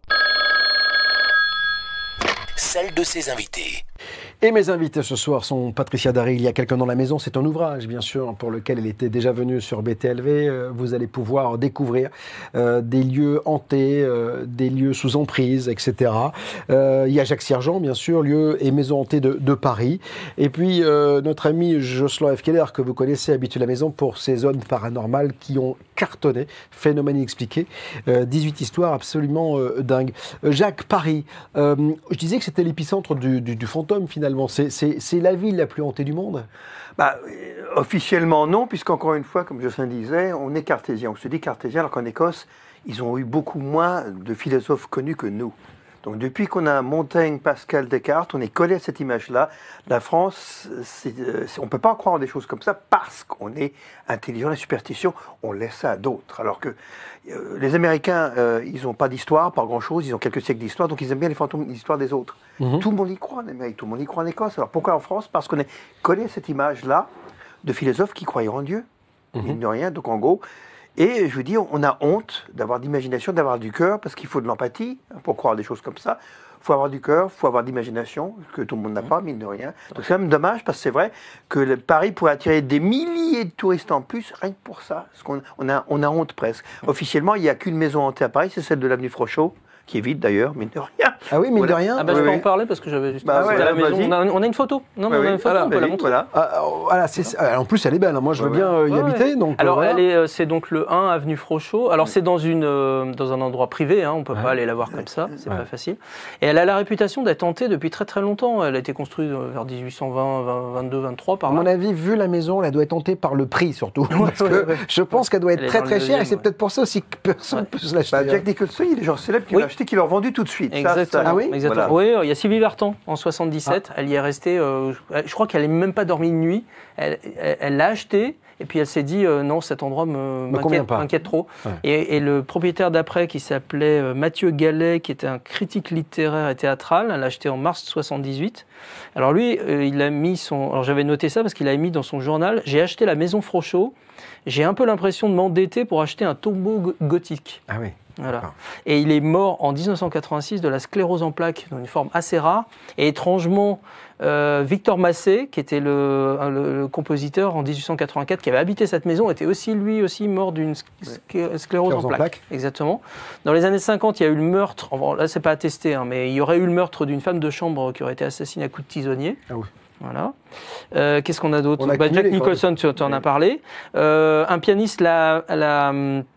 Celle de ses invités. Et mes invités ce soir sont Patricia Darry, Il y a quelqu'un dans la maison. C'est un ouvrage, bien sûr, pour lequel elle était déjà venue sur B T L V. Euh, Vous allez pouvoir découvrir euh, des lieux hantés, euh, des lieux sous emprise, et cetera. Euh, il y a Jacques Sergent, bien sûr, lieu et maison hantée de, de Paris. Et puis, euh, notre ami Jocelyn F. Keller, que vous connaissez, habitue la maison pour ses zones paranormales qui ont cartonné, phénomène inexpliqué. Euh, dix-huit histoires absolument euh, dingues. Euh, Jacques, Paris. Euh, je disais que c'était l'épicentre du, du, du fantôme, finalement. C'est, c'est, c'est la ville la plus hantée du monde. Bah, euh, officiellement non, puisqu'encore une fois, comme Jocelyn disait, on est cartésien. On se dit cartésien, alors qu'en Écosse, ils ont eu beaucoup moins de philosophes connus que nous. Donc depuis qu'on a Montaigne, Pascal, Descartes, on est collé à cette image-là. La France, c'est, euh, c'est, on ne peut pas croire en des choses comme ça parce qu'on est intelligent. La superstition, on laisse ça à d'autres. Alors que euh, les Américains, euh, ils n'ont pas d'histoire, pas grand-chose, ils ont quelques siècles d'histoire, donc ils aiment bien les fantômes, l'histoire des autres. Mhm. Tout le monde y croit en Amérique, tout le monde y croit en Écosse. Alors pourquoi en France? Parce qu'on est collé à cette image-là de philosophes qui croyaient en Dieu, mine de rien. Donc en gros, et je veux dire, on a honte d'avoir d'imagination, d'avoir du cœur, parce qu'il faut de l'empathie hein, pour croire des choses comme ça. Il faut avoir du cœur, il faut avoir de l'imagination, que tout le monde n'a pas, mine de rien. Donc c'est quand même dommage, parce que c'est vrai que le Paris pourrait attirer des milliers de touristes en plus, rien que pour ça. Parce qu'on on a, on a honte presque. Officiellement, il n'y a qu'une maison hantée à Paris, c'est celle de l'avenue Frochot, qui est vide d'ailleurs, mine de rien. Ah oui, mine Voilà. de rien. Ah bah, Oui, je peux oui. en parler parce que j'avais juste Bah c'était ouais, à la vas-y. maison. On a, on a une photo. Non, mais on a une photo, on peut la vas-y, montrer. voilà. Ah, oh, voilà, c'est, ça. En plus, elle est belle. hein. Moi, je veux Ouais, bien euh, y Ouais, habiter. ouais. Donc, euh, Alors, voilà. elle est, euh, c'est donc le un avenue Frochot. Alors, c'est dans, une, euh, dans un endroit privé, hein, on ne peut Ouais. pas aller la voir comme ça, c'est Ouais. pas facile. Et elle a la réputation d'être hantée depuis très très longtemps. Elle a été construite euh, vers dix-huit cent vingt, vingt, vingt-deux, vingt-trois par À mon là. avis, vu la maison, elle doit être hantée par le prix surtout. Parce ouais, que ouais. je pense qu'elle doit être Elle est très dans très le chère et deuxième, c'est ouais. peut-être pour ça aussi que personne ne peut se l'acheter. Bah, hein. Jack Nicholson, il y a des gens célèbres qui Oui. l'ont acheté, qui l'ont vendu tout de suite. Ça, Exactement. ça- Ah oui Exactement. Voilà. Oui, il y a Sylvie Vartan en soixante-dix-sept. Elle y est restée. euh, je crois qu'elle n'a même pas dormi une nuit. Elle, elle, elle l'a acheté. Et puis elle s'est dit euh, non, cet endroit me, Me convient m'inquiète, pas. m'inquiète trop. Ouais. Et, et le propriétaire d'après, qui s'appelait euh, Mathieu Gallet, qui était un critique littéraire et théâtral, elle l'a acheté en mars soixante-dix-huit. Alors lui, euh, il a mis son. Alors j'avais noté ça parce qu'il avait mis dans son journal. J'ai acheté la maison Frochot. J'ai un peu l'impression de m'endetter pour acheter un tombeau go- gothique. Ah oui. Voilà. D'accord. Et il est mort en dix-neuf cent quatre-vingt-six de la sclérose en plaques, dans une forme assez rare. Et étrangement, euh, Victor Massé, qui était le, le- le compositeur en dix-huit cent quatre-vingt-quatre, qui avait habité cette maison, était aussi lui aussi mort d'une sc- sc- sclérose en en plaques. plaques. Exactement. Dans les années cinquante, il y a eu le meurtre. Enfin, là, c'est pas attesté, hein, mais il y aurait eu le meurtre d'une femme de chambre qui aurait été assassinée à coups de tisonnier. Ah oui. Voilà. Euh, Qu'est-ce qu'on a d'autre? On a Bah, cumulé, Jack quand Nicholson, tu tu en as parlé. Euh, un pianiste l'a, l'a,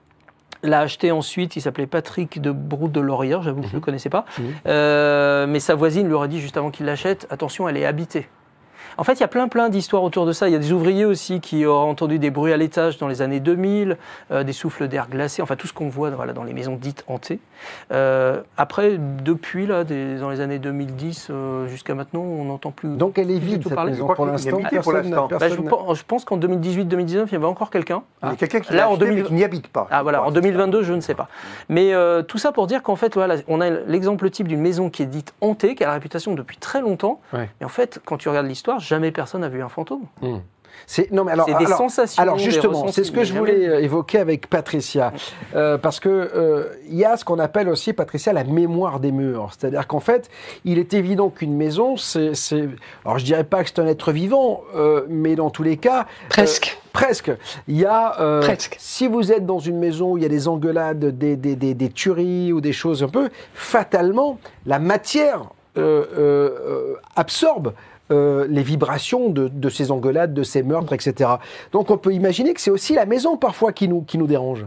l'a acheté ensuite. Il s'appelait Patrick de Brou de Laurière. J'avoue que je ne le connaissais pas. Mhm. Euh, mais sa voisine lui aurait dit juste avant qu'il l'achète, attention, elle est habitée. En fait, il y a plein plein d'histoires autour de ça. Il y a des ouvriers aussi qui auraient entendu des bruits à l'étage dans les années deux mille, euh, des souffles d'air glacé, enfin tout ce qu'on voit voilà, dans les maisons dites hantées. Euh, après, depuis là, des, dans les années deux mille dix euh, jusqu'à maintenant, on n'entend plus. Donc elle est vide, cette maison, pour l'instant. Bah, je, je pense qu'en deux mille dix-huit deux mille dix-neuf, il y avait encore quelqu'un. Il y a quelqu'un qui, là, en deux mille... qui n'y habite pas. Ah voilà, en deux mille vingt-deux, je ne sais pas. Mais euh, tout ça pour dire qu'en fait, voilà, on a l'exemple type d'une maison qui est dite hantée, qui a la réputation depuis très longtemps. Ouais. Et en fait, quand tu regardes l'histoire, jamais personne n'a vu un fantôme. Mmh. C'est non mais alors, des alors, sensations. Alors justement, c'est ce que je voulais jamais... évoquer avec Patricia, euh, parce que euh, il y a ce qu'on appelle aussi, Patricia, la mémoire des murs. C'est-à-dire qu'en fait, il est évident qu'une maison, c'est, c'est, alors je dirais pas que c'est un être vivant, euh, mais dans tous les cas, presque. Euh, Presque. Il y a, euh, Presque. Si vous êtes dans une maison où il y a des engueulades, des, des, des, des tueries ou des choses un peu, fatalement, la matière euh, euh, absorbe Euh, les vibrations de, de ces engueulades, de ces meurtres, et cetera. Donc on peut imaginer que c'est aussi la maison parfois qui nous, qui nous dérange.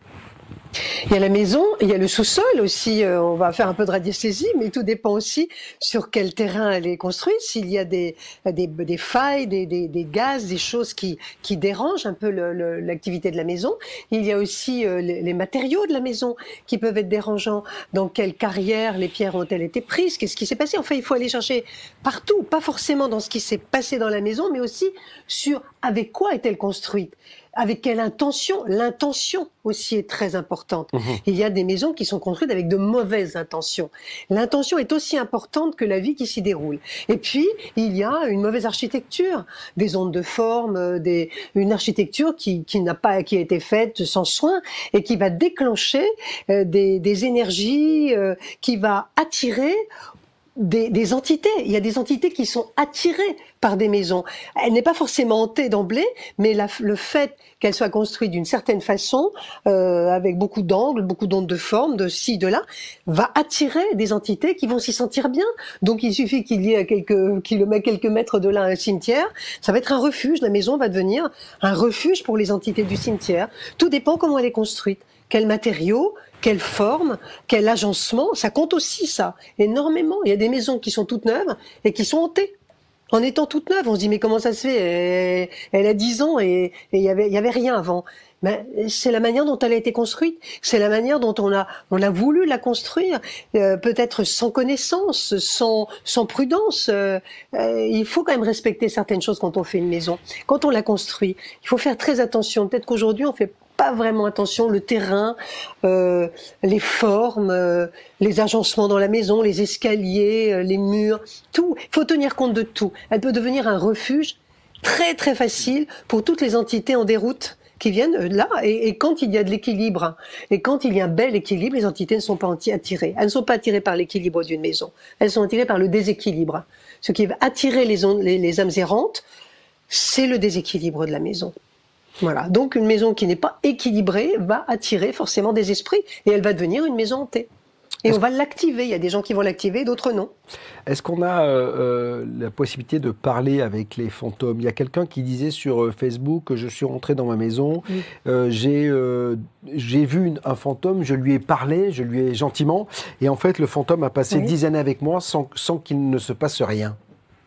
Il y a la maison, il y a le sous-sol aussi, euh, on va faire un peu de radiesthésie, mais tout dépend aussi sur quel terrain elle est construite, s'il y a des, des, des failles, des, des, des gaz, des choses qui, qui dérangent un peu le, le, l'activité de la maison. Il y a aussi euh, les, les matériaux de la maison qui peuvent être dérangeants. Dans quelle carrière les pierres ont-elles été prises? Qu'est-ce qui s'est passé? Enfin, il faut aller chercher partout, pas forcément dans ce qui s'est passé dans la maison, mais aussi sur avec quoi est-elle construite? Avec quelle intention? L'intention aussi est très importante. Mmh. Il y a des maisons qui sont construites avec de mauvaises intentions. L'intention est aussi importante que la vie qui s'y déroule. Et puis, il y a une mauvaise architecture, des ondes de forme, des, une architecture qui, qui n'a pas, qui a été faite sans soin et qui va déclencher euh, des, des énergies, euh, qui va attirer Des, des entités. Il y a des entités qui sont attirées par des maisons. Elle n'est pas forcément hantée d'emblée, mais la, le fait qu'elle soit construite d'une certaine façon, euh, avec beaucoup d'angles, beaucoup d'ondes de forme, de ci, de là, va attirer des entités qui vont s'y sentir bien. Donc il suffit qu'il y ait quelques kilomètres, quelques mètres de là un cimetière, ça va être un refuge. La maison va devenir un refuge pour les entités du cimetière. Tout dépend comment elle est construite. Quels matériaux, quelle forme, quel agencement, ça compte aussi ça, énormément. Il y a des maisons qui sont toutes neuves et qui sont hantées. En étant toutes neuves, on se dit mais comment ça se fait? Elle, elle a dix ans et il y avait, il y avait rien avant. Mais c'est la manière dont elle a été construite, c'est la manière dont on a, on a voulu la construire, euh, peut-être sans connaissance, sans, sans prudence. Euh, euh, il faut quand même respecter certaines choses quand on fait une maison. Quand on la construit, il faut faire très attention. Peut-être qu'aujourd'hui on fait pas vraiment attention, le terrain, euh, les formes, euh, les agencements dans la maison, les escaliers, euh, les murs, tout. Il faut tenir compte de tout. Elle peut devenir un refuge très très facile pour toutes les entités en déroute qui viennent là. Et, et quand il y a de l'équilibre, et quand il y a un bel équilibre, les entités ne sont pas attirées. Elles ne sont pas attirées par l'équilibre d'une maison. Elles sont attirées par le déséquilibre. Ce qui va attirer les, les, les âmes errantes, c'est le déséquilibre de la maison. Voilà. Donc une maison qui n'est pas équilibrée va attirer forcément des esprits et elle va devenir une maison hantée. Et Est-ce on va l'activer. Il y a des gens qui vont l'activer, d'autres non. Est-ce qu'on a euh, la possibilité de parler avec les fantômes? Il y a quelqu'un qui disait sur Facebook que je suis rentré dans ma maison, oui. euh, j'ai, euh, j'ai vu une, un fantôme, je lui ai parlé, je lui ai gentiment, et en fait le fantôme a passé oui. dix années avec moi sans, sans qu'il ne se passe rien.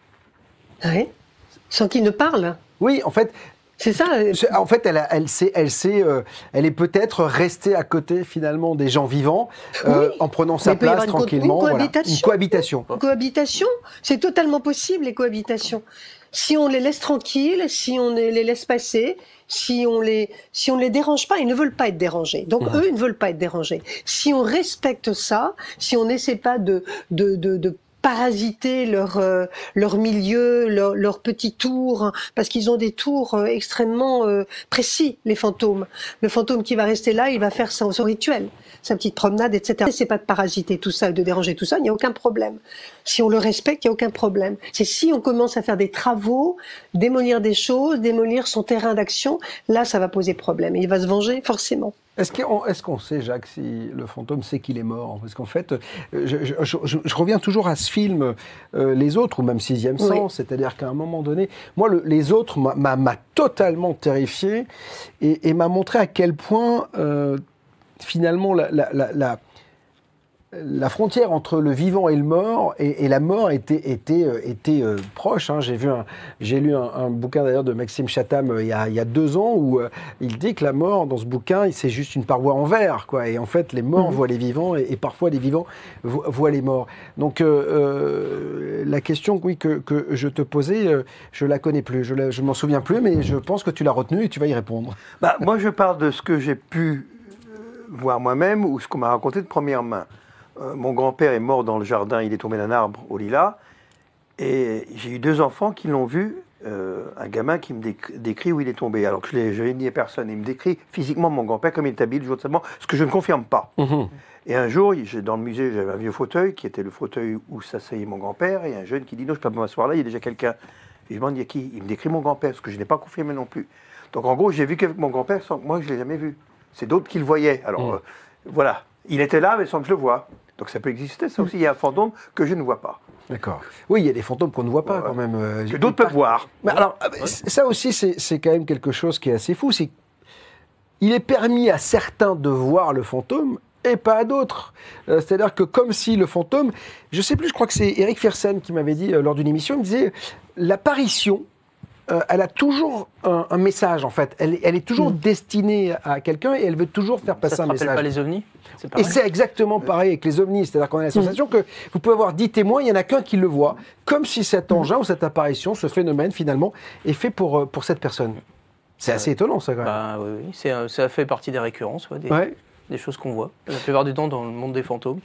Oui. Sans qu'il ne parle. Oui, en fait. C'est ça. En fait, elle, elle, sait, elle, sait, euh, elle est peut-être restée à côté finalement des gens vivants, euh, oui. en prenant sa place une tranquillement. Une cohabitation. Voilà. Une cohabitation. Une cohabitation, c'est totalement possible les cohabitations. Si on les laisse tranquilles, si on les laisse passer, si on les, si on les dérange pas, ils ne veulent pas être dérangés. Donc mmh. eux, ils ne veulent pas être dérangés. Si on respecte ça, si on n'essaie pas de, de, de, de parasiter leur euh, leur milieu, leur, leur petit tour, parce qu'ils ont des tours euh, extrêmement euh, précis, les fantômes. Le fantôme qui va rester là, il va faire son, son rituel, sa petite promenade, et cetera. C'est pas de parasiter tout ça, de déranger tout ça, il n'y a aucun problème. Si on le respecte, il n'y a aucun problème. C'est si on commence à faire des travaux, démolir des choses, démolir son terrain d'action, là, ça va poser problème. Et il va se venger, forcément. Est-ce qu'on, est-ce qu'on sait, Jacques, si le fantôme sait qu'il est mort? Parce qu'en fait, je, je, je, je reviens toujours à ce film, euh, Les Autres, ou même Sixième Sens, oui. C'est-à-dire qu'à un moment donné, moi, le, Les Autres m'a, m'a, m'a totalement terrifié et, et m'a montré à quel point, euh, finalement, la, la, la, la la frontière entre le vivant et le mort et, et la mort était, était, euh, était euh, proche. Hein. J'ai, vu un, j'ai lu un, un bouquin d'ailleurs de Maxime Chatham euh, il, y a, il y a deux ans où euh, il dit que la mort, dans ce bouquin, c'est juste une paroi en verre, quoi. Et en fait, les morts mmh. voient les vivants et, et parfois les vivants vo- voient les morts. Donc euh, euh, la question oui, que, que je te posais, euh, je la connais plus, je ne m'en souviens plus, mais je pense que tu l'as retenue et tu vas y répondre. Bah, moi, je parle de ce que j'ai pu voir moi-même ou ce qu'on m'a raconté de première main. Euh, mon grand-père est mort dans le jardin, il est tombé d'un arbre au lilas. Et j'ai eu deux enfants qui l'ont vu, euh, un gamin qui me décrit, décrit où il est tombé. Alors que je n'ai dit à personne. Il me décrit physiquement mon grand-père comme il est habillé le jour de sa mort, ce que je ne confirme pas. Mmh. Et un jour, dans le musée, j'avais un vieux fauteuil qui était le fauteuil où s'asseyait mon grand-père. Et un jeune qui dit non, je ne peux pas m'asseoir là, il y a déjà quelqu'un. Et je me demande, il y a qui? Il me décrit mon grand-père, ce que je n'ai pas confirmé non plus. Donc en gros, j'ai vu qu'avec mon grand-père sans que moi je ne l'ai jamais vu. C'est d'autres qui le voyaient. Alors mmh. euh, voilà, il était là, mais sans que je le voie. Donc ça peut exister, ça aussi, il y a un fantôme que je ne vois pas. D'accord. Oui, il y a des fantômes qu'on ne voit pas ouais. quand même. Euh, que d'autres peuvent voir. Mais alors, ouais. ça aussi, c'est, c'est quand même quelque chose qui est assez fou. C'est qu'il est permis à certains de voir le fantôme et pas à d'autres. Euh, c'est-à-dire que comme si le fantôme... Je ne sais plus, je crois que c'est Eric Fersen qui m'avait dit euh, lors d'une émission, il me disait, l'apparition... Euh, elle a toujours un, un message, en fait. Elle, elle est toujours mmh. destinée à quelqu'un et elle veut toujours faire passer ça un message. Ça ne rappelle pas les ovnis? C'est et c'est exactement pareil avec les ovnis. C'est-à-dire qu'on a la sensation mmh. que vous pouvez avoir dix témoins, il n'y en a qu'un qui le voit. Comme si cet engin mmh. ou cette apparition, ce phénomène, finalement, est fait pour, pour cette personne. C'est assez euh, étonnant, ça, quand même. Bah, oui, oui. C'est, ça fait partie des récurrences, ouais, des, ouais. des choses qu'on voit. La plupart du temps, dans le monde des fantômes.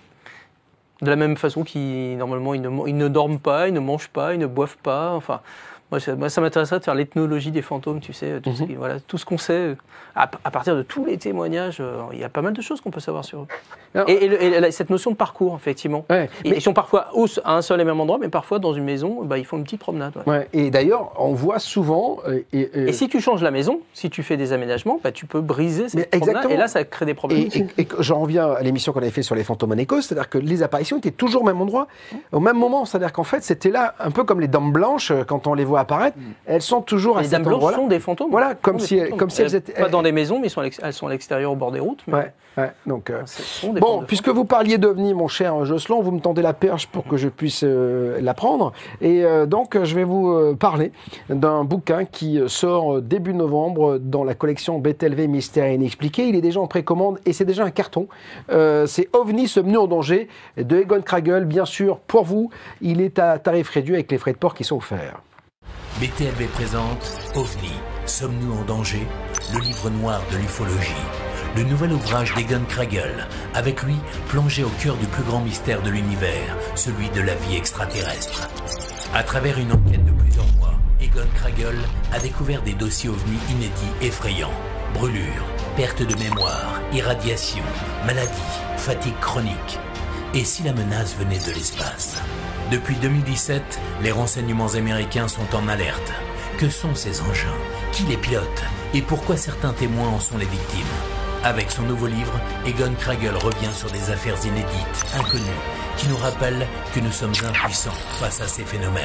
De la même façon qu'ils, normalement, ils ne, ils ne dorment pas, ils ne mangent pas, ils ne boivent pas, enfin... Moi, ça, moi, ça m'intéresserait de faire l'ethnologie des fantômes, tu sais, tout, mm-hmm. ce, voilà, tout ce qu'on sait. À, à partir de tous les témoignages, euh, il y a pas mal de choses qu'on peut savoir sur eux. Alors, et, et, et, et cette notion de parcours, effectivement. Ouais, mais... Ils sont parfois à un seul et même endroit, mais parfois dans une maison, bah, ils font une petite promenade. Ouais. Ouais, et d'ailleurs, on voit souvent... Et, et, et si tu changes la maison, si tu fais des aménagements, bah, tu peux briser cette mais promenade, et là, ça crée des problèmes. Et, et, et j'en reviens à l'émission qu'on avait fait sur les fantômes en Écosse, c'est-à-dire que les apparitions étaient toujours au même endroit, mmh. au même moment. C'est-à-dire qu'en fait, c'était là, un peu comme les dames blanches, quand on les voit apparaître, mmh. elles sont toujours à les cet endroit-là. Les dames blanches sont des fantômes. Voilà, comme si, elles, comme si elles étaient... Pas dans des maisons, mais elles sont à l'extérieur, au bord des routes. Mais... Ouais. Ouais, donc, euh... bon, puisque vous parliez d'OVNI, mon cher Jocelyn, vous me tendez la perche pour que je puisse euh, l'apprendre. Et euh, donc, je vais vous euh, parler d'un bouquin qui sort début novembre dans la collection B T L V Mystère Inexpliqué. Il est déjà en précommande et c'est déjà un carton. Euh, c'est OVNI, sommes-nous en danger de Egon Kragel, bien sûr, pour vous. Il est à tarif réduit avec les frais de port qui sont offerts. B T L V présente OVNI, sommes-nous en danger? Le livre noir de l'ufologie. Le nouvel ouvrage d'Egon Kragel. Avec lui, plongé au cœur du plus grand mystère de l'univers, celui de la vie extraterrestre. À travers une enquête de plusieurs mois, Egon Kragel a découvert des dossiers ovnis inédits effrayants. Brûlures, perte de mémoire, irradiation, maladie, fatigue chronique. Et si la menace venait de l'espace? Depuis deux mille dix-sept, les renseignements américains sont en alerte. Que sont ces engins? Qui les pilote? Et pourquoi certains témoins en sont les victimes? Avec son nouveau livre, Egon Kragel revient sur des affaires inédites, inconnues, qui nous rappellent que nous sommes impuissants face à ces phénomènes.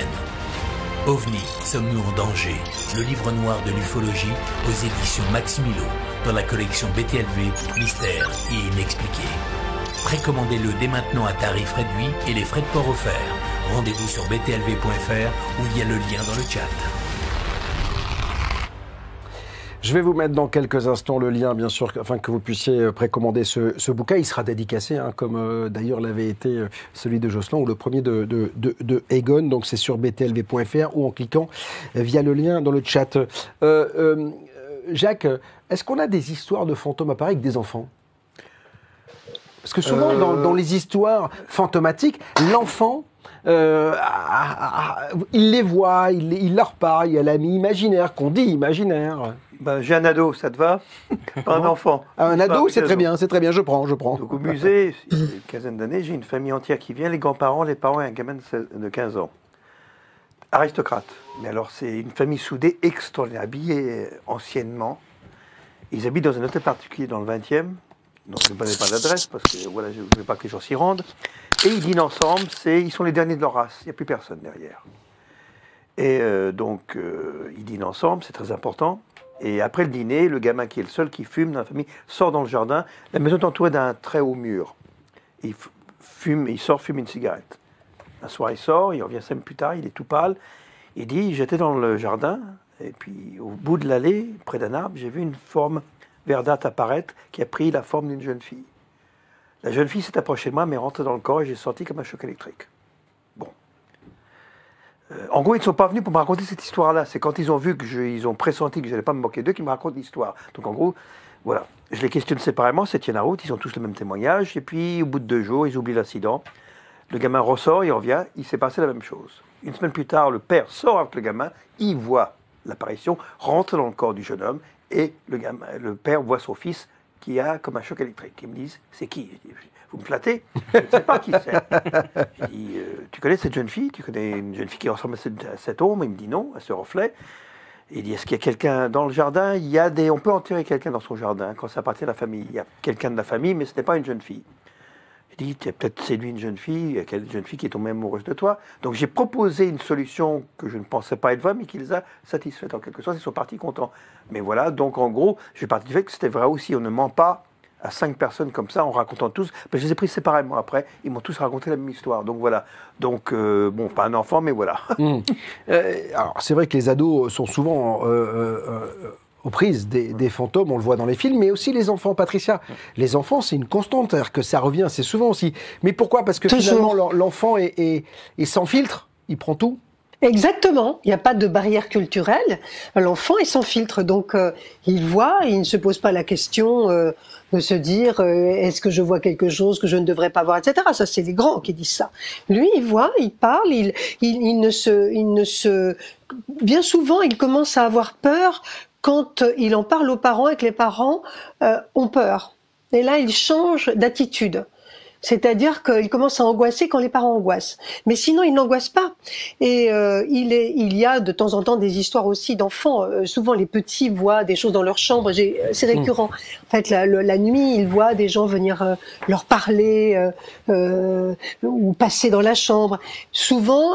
OVNI, sommes-nous en danger? Le livre noir de l'ufologie aux éditions Maximilo, dans la collection B T L V Mystère et Inexpliqué. Précommandez-le dès maintenant à tarif réduit et les frais de port offerts. Rendez-vous sur b t l v point f r ou via le lien dans le chat. Je vais vous mettre dans quelques instants le lien, bien sûr, afin que vous puissiez précommander ce, ce bouquin. Il sera dédicacé, hein, comme euh, d'ailleurs l'avait été euh, celui de Jocelyn ou le premier de, de, de, de Egon. Donc c'est sur b t l v point f r ou en cliquant via le lien dans le chat. Euh, euh, Jacques, est-ce qu'on a des histoires de fantômes apparus avec des enfants? Parce que souvent, euh... dans, dans les histoires fantomatiques, l'enfant... Euh, ah, ah, il les voit, il, il leur parle, il y a l'ami imaginaire qu'on dit imaginaire. Ben, j'ai un ado, ça te va? Pas un enfant. Ah, un ado, c'est très bien, c'est très bien, je prends, je prends. Donc au musée, il y a une quinzaine d'années, j'ai une famille entière qui vient, les grands-parents, les parents et un gamin de quinze ans. Aristocrate. Mais alors c'est une famille soudée extraordinaire, habillée anciennement. Ils habitent dans un hôtel particulier dans le vingtième. Donc je ne connais pas l'adresse parce que voilà, je ne voulais pas que les gens s'y rendent. Et ils dînent ensemble, c'est, ils sont les derniers de leur race, il n'y a plus personne derrière. Et euh, donc euh, ils dînent ensemble, c'est très important. Et après le dîner, le gamin qui est le seul qui fume dans la famille sort dans le jardin. La maison est entourée d'un très haut mur. Et il fume, il sort, fume une cigarette. Un soir, il sort, il revient cinq minutes plus tard, il est tout pâle. Il dit, j'étais dans le jardin, et puis au bout de l'allée, près d'un arbre, j'ai vu une forme verdâtre apparaître qui a pris la forme d'une jeune fille. La jeune fille s'est approchée de moi, mais est rentrée dans le corps et j'ai senti comme un choc électrique. Bon. Euh, en gros, ils ne sont pas venus pour me raconter cette histoire-là. C'est quand ils ont vu que je, ils ont pressenti que je n'allais pas me moquer d'eux qu'ils me racontent l'histoire. Donc en gros, voilà. Je les questionne séparément, c'est tiennent la route, ils ont tous le même témoignage. Et puis, au bout de deux jours, ils oublient l'incident. Le gamin ressort, il revient, il s'est passé la même chose. Une semaine plus tard, le père sort avec le gamin, il voit l'apparition, rentre dans le corps du jeune homme, et le, gamin, le père voit son fils qui a comme un choc électrique. Ils me disent, c'est qui? Je dis, vous me flattez? Je ne sais pas qui c'est. Je dis, euh, tu connais cette jeune fille? Tu connais une jeune fille qui ressemble à cette, à cette ombre? Il me dit non, à ce reflet. Il dit, est-ce qu'il y a quelqu'un dans le jardin? Il y a des, on peut enterrer quelqu'un dans son jardin quand ça appartient à la famille. Il y a quelqu'un de la famille, mais ce n'est pas une jeune fille. Je dis, tu as peut-être séduit une jeune fille, il y a quelle jeune fille qui est tombée amoureuse de toi. Donc j'ai proposé une solution que je ne pensais pas être vraie, mais qui les a satisfaits en quelque sorte. Ils sont partis contents. Mais voilà, donc en gros, je suis parti du fait que c'était vrai aussi. On ne ment pas à cinq personnes comme ça en racontant tous. Je les ai pris séparément après. Ils m'ont tous raconté la même histoire. Donc voilà. Donc, euh, bon, pas un enfant, mais voilà. Mmh. Euh, alors, c'est vrai que les ados sont souvent euh, euh, aux prises des, des fantômes, on le voit dans les films, mais aussi les enfants, Patricia. Les enfants, c'est une constante, c'est-à-dire que ça revient assez souvent aussi. Mais pourquoi? Parce que Toujours. finalement, l'enfant est, est, est sans filtre, il prend tout. Exactement, il n'y a pas de barrière culturelle, l'enfant est sans filtre, donc euh, il voit, il ne se pose pas la question euh, de se dire euh, est-ce que je vois quelque chose que je ne devrais pas voir, et cetera. Ça, c'est les grands qui disent ça. Lui, il voit, il parle, il, il, il, ne se, il ne se... Bien souvent, il commence à avoir peur quand il en parle aux parents et que les parents euh, ont peur. Et là, il change d'attitude. C'est-à-dire qu'il commence à angoisser quand les parents angoissent. Mais sinon, il n'angoisse pas. Et euh, il, est, il y a de temps en temps des histoires aussi d'enfants. Euh, souvent, les petits voient des choses dans leur chambre. C'est récurrent. En fait, la, la, la nuit, ils voient des gens venir euh, leur parler euh, euh, ou passer dans la chambre. Souvent,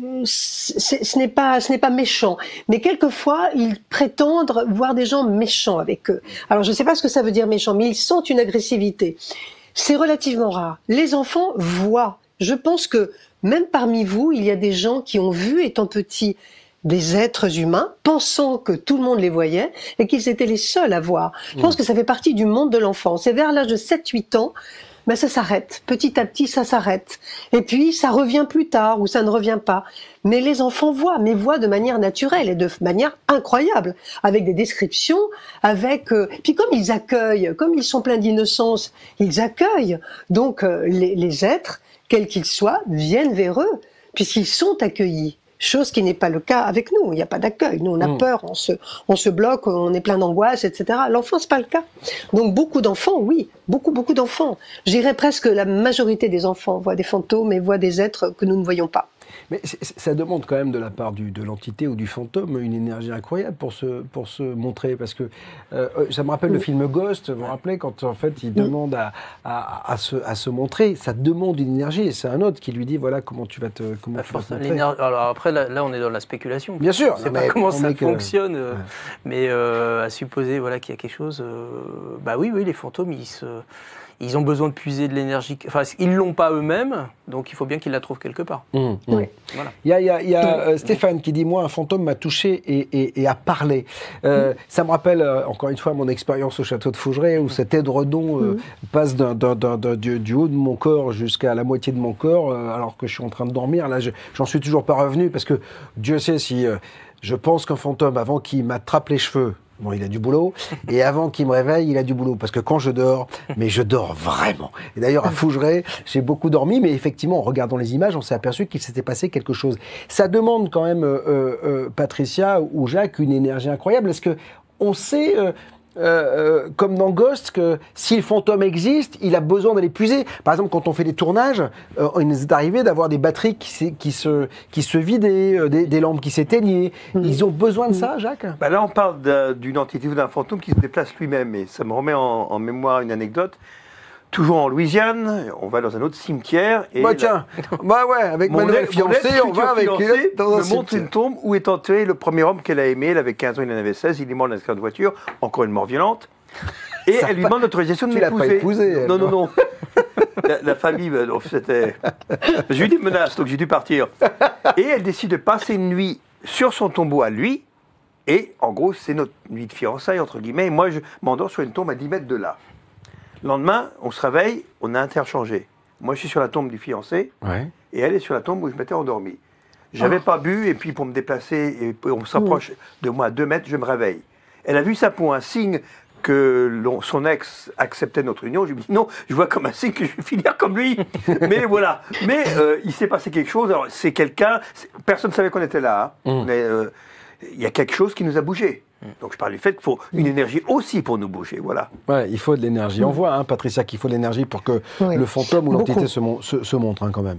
ce n'est pas, ce n'est pas méchant. Mais quelquefois, ils prétendent voir des gens méchants avec eux. Alors, je ne sais pas ce que ça veut dire méchant, mais ils sentent une agressivité. C'est relativement rare. Les enfants voient. Je pense que même parmi vous, il y a des gens qui ont vu, étant petits, des êtres humains, pensant que tout le monde les voyait et qu'ils étaient les seuls à voir. Je pense mmh. que ça fait partie du monde de l'enfance. Et vers l'âge de sept huit ans, ben ça s'arrête. Petit à petit, ça s'arrête. Et puis, ça revient plus tard ou ça ne revient pas. Mais les enfants voient, mais voient de manière naturelle et de manière incroyable, avec des descriptions, avec... Euh, puis comme ils accueillent, comme ils sont pleins d'innocence, ils accueillent. Donc, euh, les, les êtres, quels qu'ils soient, viennent vers eux, puisqu'ils sont accueillis. Chose qui n'est pas le cas avec nous. Il n'y a pas d'accueil. Nous, on a mmh. peur, on se, on se bloque, on est plein d'angoisse, et cetera. L'enfant, c'est pas le cas. Donc, beaucoup d'enfants, oui. Beaucoup, beaucoup d'enfants. J'irais presque la majorité des enfants voient des fantômes et voient des êtres que nous ne voyons pas. Mais ça demande quand même de la part du, de l'entité ou du fantôme une énergie incroyable pour se, pour se montrer. Parce que euh, ça me rappelle mmh. le film Ghost, vous vous rappelez, quand en fait il mmh. demande à, à, à, se, à se montrer, ça demande une énergie. Et c'est un autre qui lui dit voilà comment tu vas te, comment tu vas te montrer. Alors après, là, là, on est dans la spéculation. Bien sûr. Je ne sais pas comment ça que... fonctionne, euh, ouais. mais euh, à supposer voilà, qu'il y a quelque chose. Euh, bah oui, oui, les fantômes, ils se. Ils ont besoin de puiser de l'énergie. Enfin, ils ne l'ont pas eux-mêmes, donc il faut bien qu'ils la trouvent quelque part. Mmh, mmh. Oui. Voilà. Il y a, il y a, il y a euh, Stéphane qui dit « Moi, un fantôme m'a touché et, et, et a parlé euh, mmh. ». Ça me rappelle, euh, encore une fois, mon expérience au château de Fougeray, où cet édredon euh, mmh. passe d'un, d'un, d'un, d'un, du, du haut de mon corps jusqu'à la moitié de mon corps, euh, alors que je suis en train de dormir. Là, je, j'en suis toujours pas revenu, parce que Dieu sait si... Euh, je pense qu'un fantôme, avant qu'il m'attrape les cheveux, bon, il a du boulot. Et avant qu'il me réveille, il a du boulot. Parce que quand je dors, mais je dors vraiment. Et d'ailleurs, à Fougeray, j'ai beaucoup dormi. Mais effectivement, en regardant les images, on s'est aperçu qu'il s'était passé quelque chose. Ça demande quand même, euh, euh, Patricia ou Jacques, une énergie incroyable. Est-ce qu'on sait... Euh, Euh, euh, comme dans Ghost, que si le fantôme existe, il a besoin d'aller puiser. Par exemple, quand on fait des tournages, euh, il nous est arrivé d'avoir des batteries qui, qui, se, qui se vidaient, euh, des, des lampes qui s'éteignaient. Mmh. Ils ont besoin de ça, Jacques ? Bah Là, on parle d'un, d'une entité ou d'un fantôme qui se déplace lui-même. Et ça me remet en, en mémoire une anecdote. Toujours en Louisiane, on va dans un autre cimetière. Et bah tiens, la... bah ouais, avec ma nouvelle fiancée, on va avec elle dans un me montre une tombe où est enterré le premier homme qu'elle a aimé. Elle avait quinze ans, il en avait seize. Il est mort dans un accident de voiture, encore une mort violente. Et ça elle lui demande l'autorisation de tu m'épouser. Tu l'as pas épousé. Non, non, non. la, la famille, donc c'était... J'ai eu des menaces, donc j'ai dû partir. Et elle décide de passer une nuit sur son tombeau à lui. Et en gros, c'est notre nuit de fiançailles, entre guillemets. Et moi, je m'endors sur une tombe à dix mètres de là. Le lendemain, on se réveille, on a interchangé. Moi, je suis sur la tombe du fiancé. Ouais. Et elle est sur la tombe où je m'étais endormi. J'avais oh. pas bu, et puis pour me déplacer, et on s'approche mmh. de moi à deux mètres, je me réveille. Elle a vu ça pour un signe que son ex acceptait notre union. Je lui ai dit non, je vois comme un signe que je vais finir comme lui. Mais voilà. Mais euh, il s'est passé quelque chose. Alors, c'est quelqu'un, personne ne savait qu'on était là. Hein. Mmh. Mais euh, il y a quelque chose qui nous a bougé. Donc je parle du fait qu'il faut une énergie aussi pour nous bouger, voilà. Ouais, il faut de l'énergie. On voit, hein, Patricia, qu'il faut de l'énergie pour que oui. le fantôme ou l'entité se, se, se montre, hein, quand même.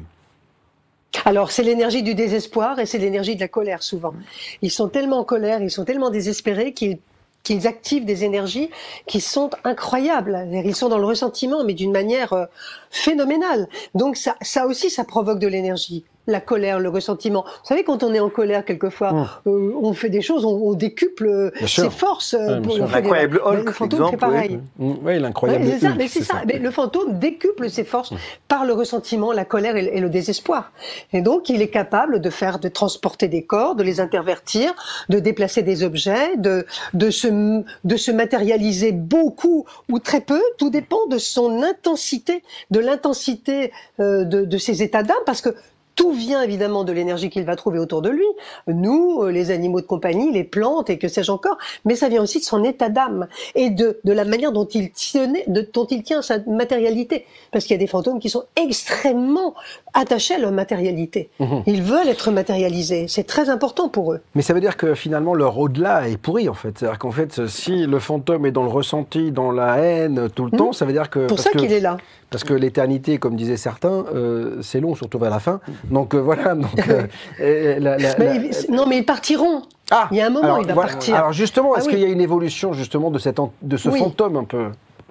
Alors, c'est l'énergie du désespoir et c'est l'énergie de la colère, souvent. Ils sont tellement en colère, ils sont tellement désespérés qu'ils qu'ils activent des énergies qui sont incroyables. Ils sont dans le ressentiment, mais d'une manière euh, phénoménale. Donc ça, ça aussi, ça provoque de l'énergie. La colère, le ressentiment. Vous savez, quand on est en colère, quelquefois, mmh. euh, on fait des choses, on, on décuple ses forces. Euh, ouais, l'incroyable Hulk, le fantôme fait pareil. Oui, oui l'incroyable ouais, Hulk. Ça, mais c'est ça. ça. Mais le fantôme décuple ses forces mmh. par le ressentiment, la colère et, et le désespoir. Et donc, il est capable de faire, de transporter des corps, de les intervertir, de déplacer des objets, de, de, se, de se matérialiser beaucoup ou très peu. Tout dépend de son intensité, de l'intensité euh, de, de ses états d'âme, parce que tout vient évidemment de l'énergie qu'il va trouver autour de lui, nous, les animaux de compagnie, les plantes et que sais-je encore, mais ça vient aussi de son état d'âme et de, de la manière dont il, tenait, de, dont il tient sa matérialité. Parce qu'il y a des fantômes qui sont extrêmement attachés à leur matérialité. Mmh. Ils veulent être matérialisés, c'est très important pour eux. Mais ça veut dire que finalement leur au-delà est pourri en fait. C'est-à-dire qu'en fait, si le fantôme est dans le ressenti, dans la haine tout le mmh. temps, ça veut dire que... Pour ça qu'il est là. Parce que l'éternité, comme disaient certains, euh, c'est long, surtout vers la fin. Donc euh, voilà. Donc, euh, la, la, mais, la... Non, mais ils partiront. Ah, il y a un moment, alors, il va voilà. partir. Alors justement, ah, est-ce oui. qu'il y a une évolution justement de, cette, de ce oui. fantôme un peu ?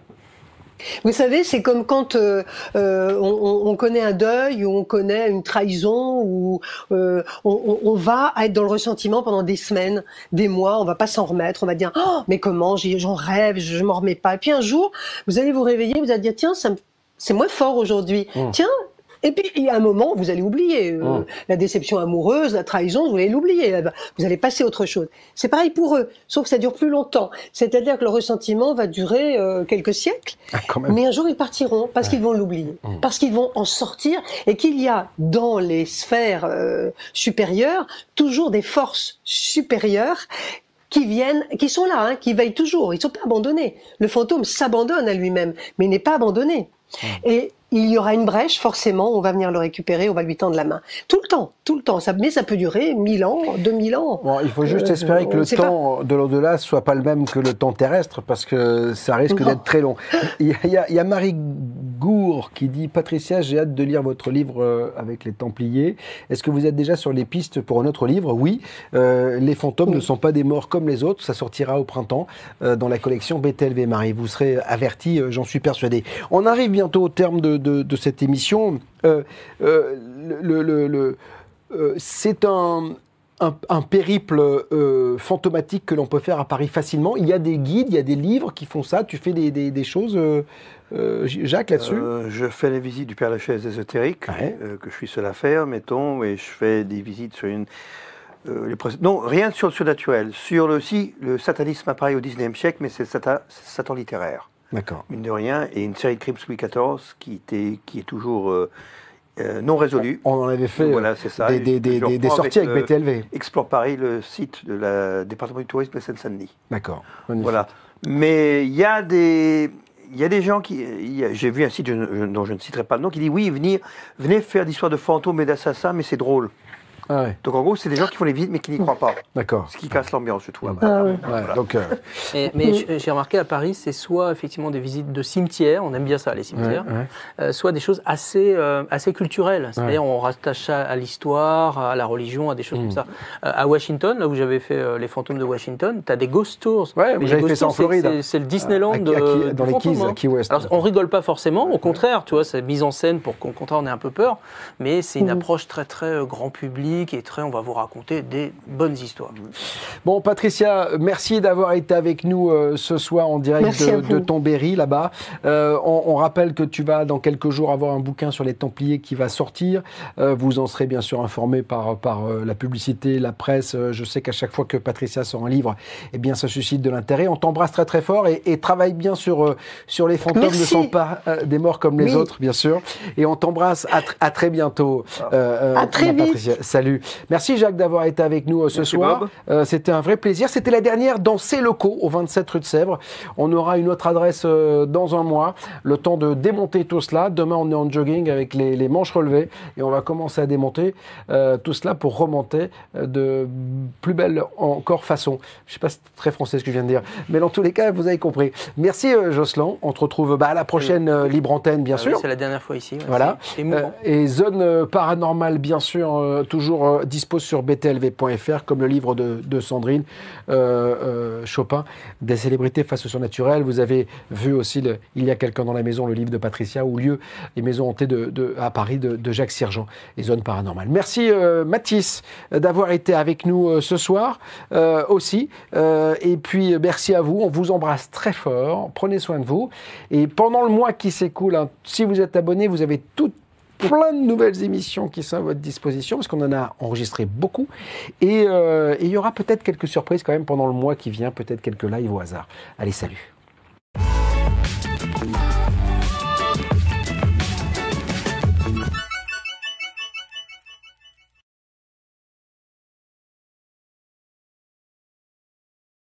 Vous savez, c'est comme quand euh, euh, on, on connaît un deuil, ou on connaît une trahison, ou euh, on, on va être dans le ressentiment pendant des semaines, des mois, on va pas s'en remettre, on va dire oh, mais comment, j'en rêve, je m'en remets pas. Et puis un jour, vous allez vous réveiller, vous allez dire tiens, ça me c'est moins fort aujourd'hui. Mmh. Tiens, et puis il y a un moment, vous allez oublier euh, mmh. la déception amoureuse, la trahison, vous allez l'oublier. Vous allez passer à autre chose. C'est pareil pour eux, sauf que ça dure plus longtemps. C'est-à-dire que le ressentiment va durer euh, quelques siècles, ah, mais un jour ils partiront parce ouais. qu'ils vont l'oublier, mmh. parce qu'ils vont en sortir et qu'il y a dans les sphères euh, supérieures toujours des forces supérieures qui viennent, qui sont là, hein, qui veillent toujours. Ils ne sont pas abandonnés. Le fantôme s'abandonne à lui-même, mais il n'est pas abandonné. Mmh. Et il y aura une brèche, forcément, on va venir le récupérer, on va lui tendre la main. Tout le temps, tout le temps. Ça, mais ça peut durer mille ans, deux mille ans. Bon, il faut juste euh, espérer que le temps pas... de l'au-delà ne soit pas le même que le temps terrestre, parce que ça risque d'être très long. Il y a, il y a, il y a Marie Gour qui dit « Patricia, j'ai hâte de lire votre livre avec les Templiers. Est-ce que vous êtes déjà sur les pistes pour un autre livre ?» Oui. Euh, les fantômes oui. ne sont pas des morts comme les autres. Ça sortira au printemps euh, dans la collection B T L V. Marie, vous serez avertie, euh, j'en suis persuadé. On arrive bientôt au terme de De, de cette émission. Euh, euh, le, le, le, euh, c'est un, un, un périple euh, fantomatique que l'on peut faire à Paris facilement. Il y a des guides, il y a des livres qui font ça. Tu fais des, des, des choses, euh, euh, Jacques, là-dessus euh, Je fais les visites du Père Lachaise ésotérique, ouais. euh, que je suis seul à faire, mettons, et je fais des visites sur une... Euh, les procès... Non, rien sur le surnaturel. Sur le, si, le satanisme apparaît au dix-neuvième siècle, mais c'est Satan, Satan littéraire. D'accord. Mine de rien, et une série de crimes sous Louis quatorze qui, était, qui est toujours euh, euh, non résolue. On en avait fait voilà, c'est ça. des, des, des, des, des sorties avec, avec B T L V. Explore Paris, le site de la département du tourisme de Seine-Saint-Denis. D'accord. Voilà. Mais il y a des... Il y a des gens qui... J'ai vu un site je, je, dont je ne citerai pas le nom qui dit « Oui, venez, venez faire d'histoires de fantômes et d'assassins, mais c'est drôle. » Ah ouais. Donc en gros, c'est des gens qui font les visites mais qui n'y croient pas. D'accord. Ce qui casse l'ambiance, je trouve. Ah ouais. Voilà. Donc, euh... et, mais j'ai remarqué à Paris, c'est soit effectivement des visites de cimetières, on aime bien ça, les cimetières, ouais, ouais. Euh, soit des choses assez, euh, assez culturelles. C'est-à-dire ouais. on rattache ça à l'histoire, à la religion, à des choses mmh. comme ça. Euh, à Washington, là où j'avais fait euh, les fantômes de Washington, tu as des ghost tours. Ouais, vous avez fait ça en Floride. C'est le Disneyland à, à, de, dans les Keys, à Key West. Alors, on rigole pas forcément, au contraire, tu vois, c'est mise en scène pour qu'au contraire on ait un peu peur, mais c'est une mmh. approche très très grand public. ludique et très, on va vous raconter des bonnes histoires. Bon, Patricia, merci d'avoir été avec nous euh, ce soir en direct de, de Tombéry, là-bas. Euh, on, on rappelle que tu vas, dans quelques jours, avoir un bouquin sur les Templiers qui va sortir. Euh, vous en serez bien sûr informé par, par euh, la publicité, la presse. Euh, je sais qu'à chaque fois que Patricia sort un livre, eh bien, ça suscite de l'intérêt. On t'embrasse très très fort et, et travaille bien sur, euh, sur les fantômes merci. ne sont pas euh, des morts comme les oui. autres, bien sûr. Et on t'embrasse à, tr à très bientôt. Euh, à très vite. Patricia. Salut. Merci Jacques d'avoir été avec nous euh, ce Merci soir. Euh, C'était un vrai plaisir. C'était la dernière dans ces locaux, au vingt-sept rue de Sèvres. On aura une autre adresse euh, dans un mois. Le temps de démonter tout cela. Demain, on est en jogging avec les, les manches relevées et on va commencer à démonter euh, tout cela pour remonter euh, de plus belle encore façon. Je ne sais pas si c'est très français ce que je viens de dire, mais dans tous les cas, vous avez compris. Merci euh, Jocelyn. On te retrouve bah, à la prochaine euh, Libre Antenne, bien ah, sûr. Oui, c'est la dernière fois ici. Ouais, voilà. Euh, et Zone euh, Paranormale, bien sûr, euh, toujours euh, dispose sur b t l v point f r, comme le livre de, de Sandrine euh, euh, Chopin, des célébrités face au surnaturel. Vous avez vu aussi le, Il y a quelqu'un dans la maison, le livre de Patricia, ou Lieu, les maisons hantées de, de, à Paris de, de Jacques Sirgeant, et Zone Paranormale. Merci euh, Mathis d'avoir été avec nous euh, ce soir euh, aussi. Euh, et puis merci à vous. On vous embrasse très fort. Prenez soin de vous. Et pendant le mois qui s'écoule, hein, si vous êtes abonné, vous avez tout plein de nouvelles émissions qui sont à votre disposition, parce qu'on en a enregistré beaucoup. Et euh, il y aura peut-être quelques surprises quand même pendant le mois qui vient, peut-être quelques lives au hasard. Allez, salut!